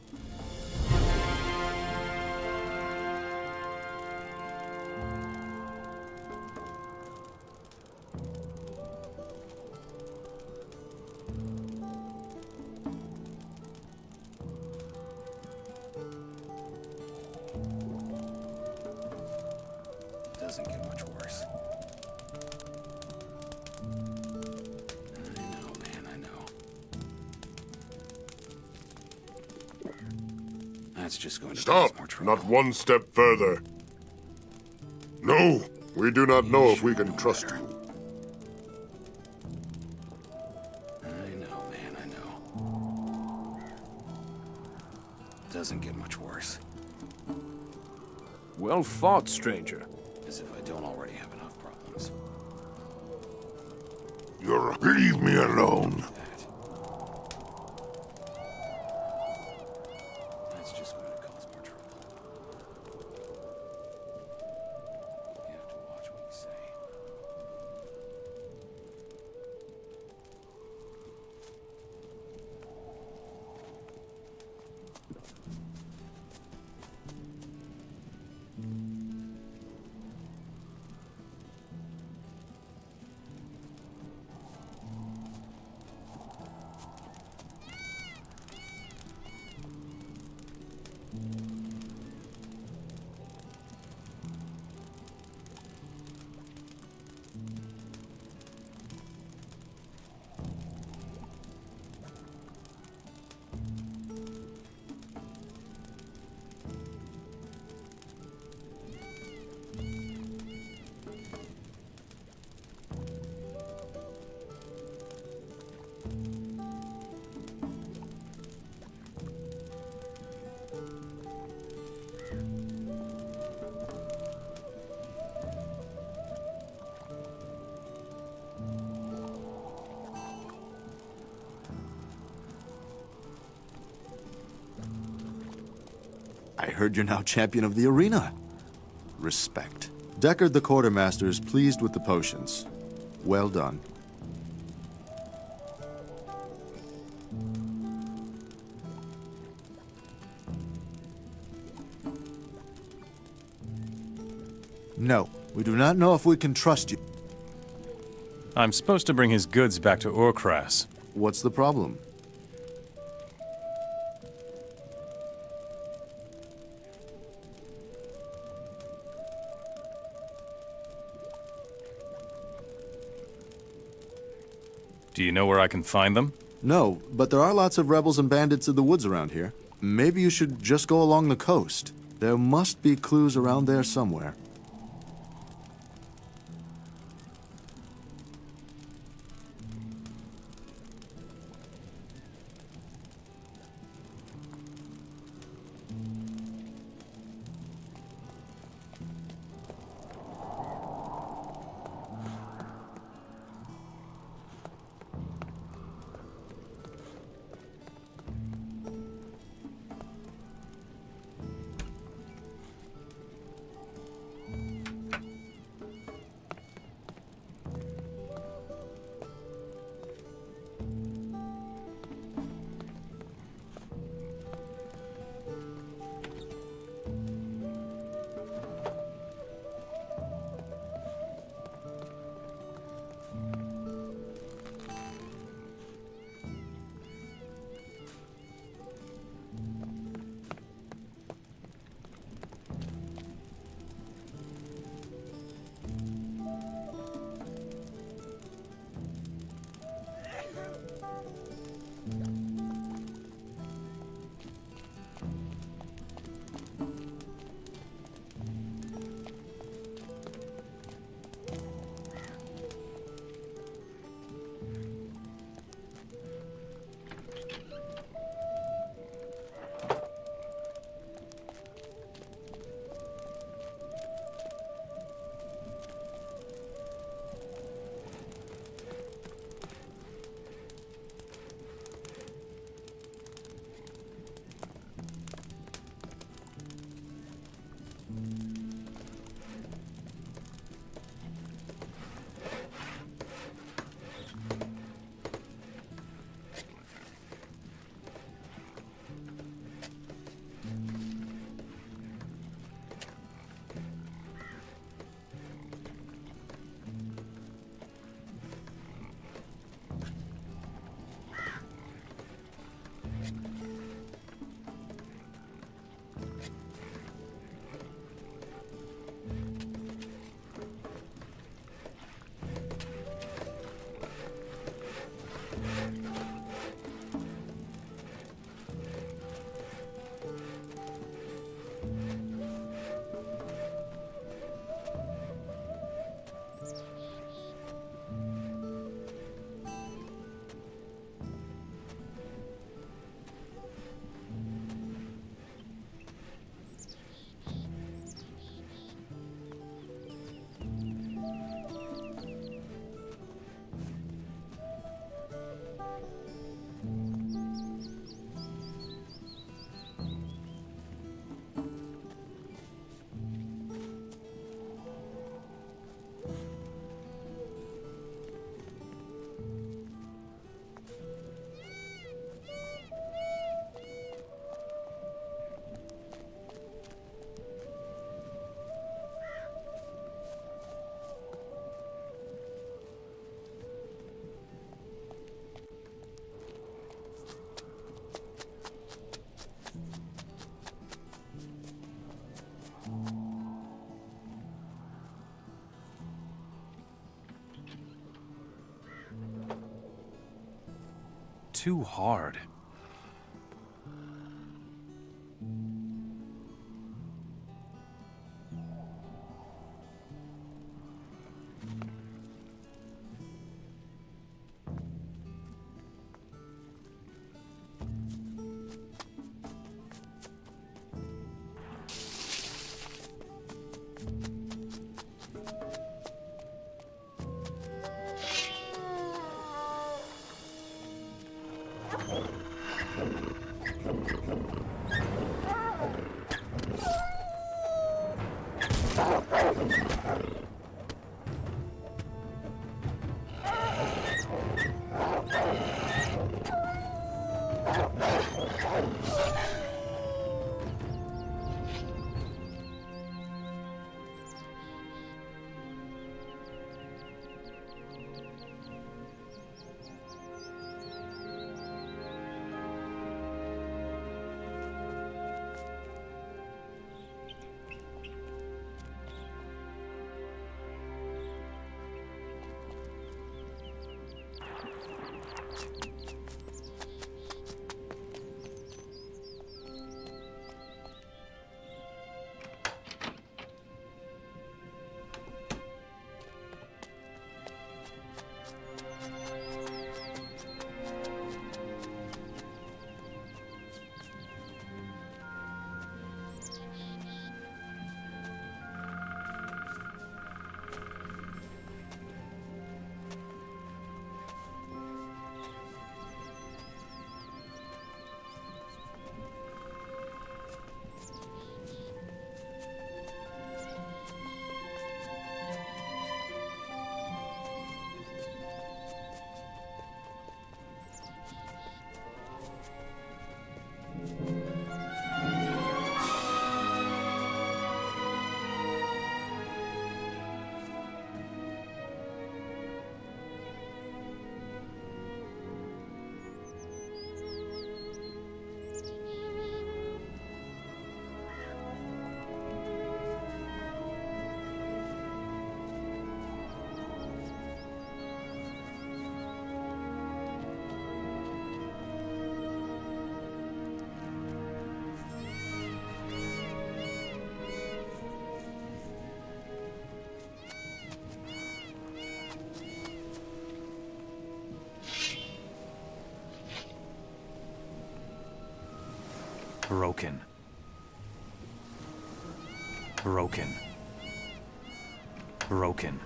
Doesn't get much worse. I know, man, I know. That's just going to Stop! cause more trouble. Not one step further. No, we do not know if we can trust you. I know, man, I know. Doesn't get much worse. Well fought, stranger. As if I don't already have enough problems. Leave me alone. That's just going to cause more trouble. You have to watch what you say. heard you're now champion of the arena. Respect. Deckard the quartermaster is pleased with the potions. Well done. No, we do not know if we can trust you. I'm supposed to bring his goods back to Orkras. What's the problem? Do you know where I can find them? No, but there are lots of rebels and bandits in the woods around here. Maybe you should just go along the coast. There must be clues around there somewhere. Too hard. Broken. Broken. Broken.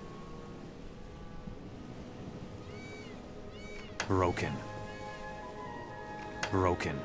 Broken. Broken.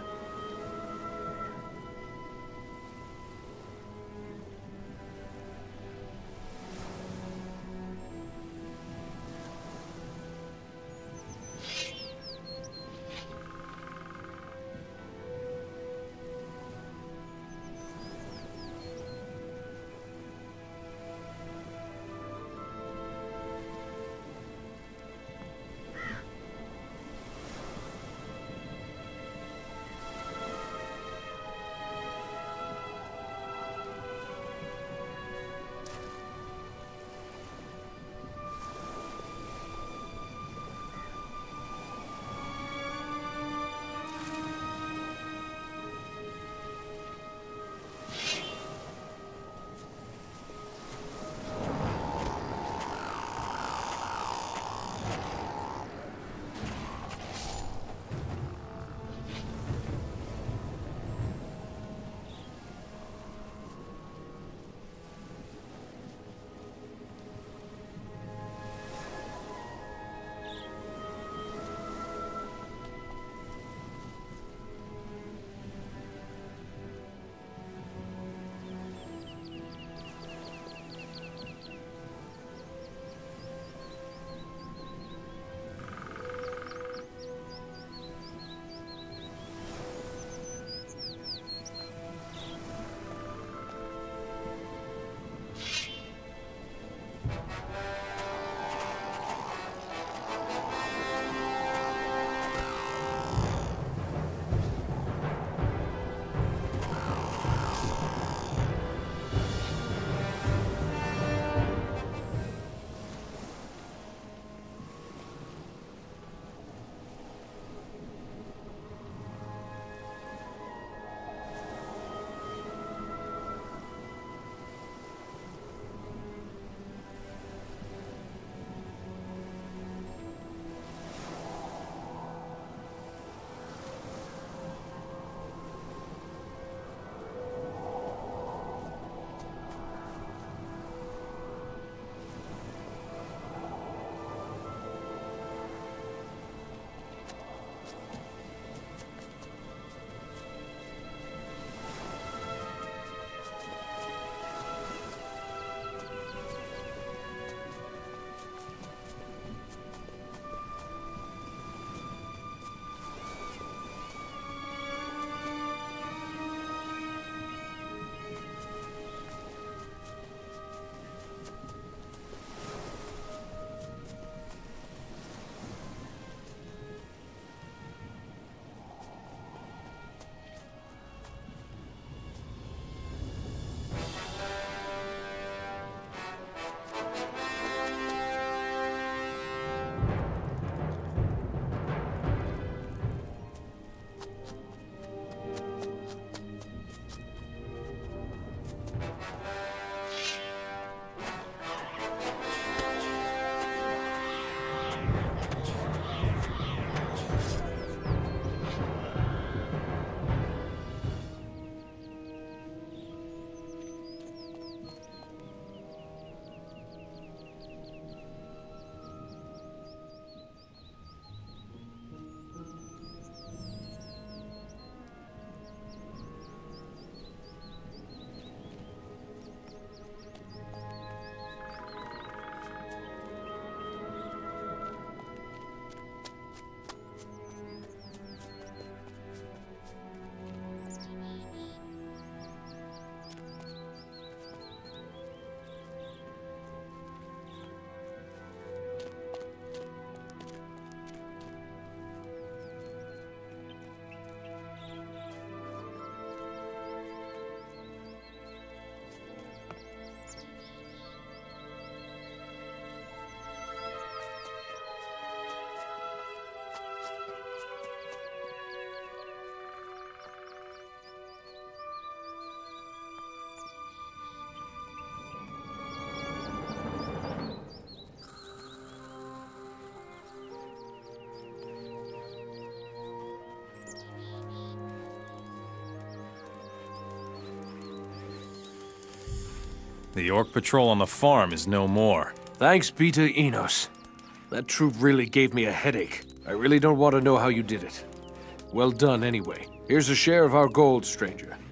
The Orc patrol on the farm is no more. Thanks be to Enos. That troop really gave me a headache. I really don't want to know how you did it. Well done, anyway. Here's a share of our gold, stranger.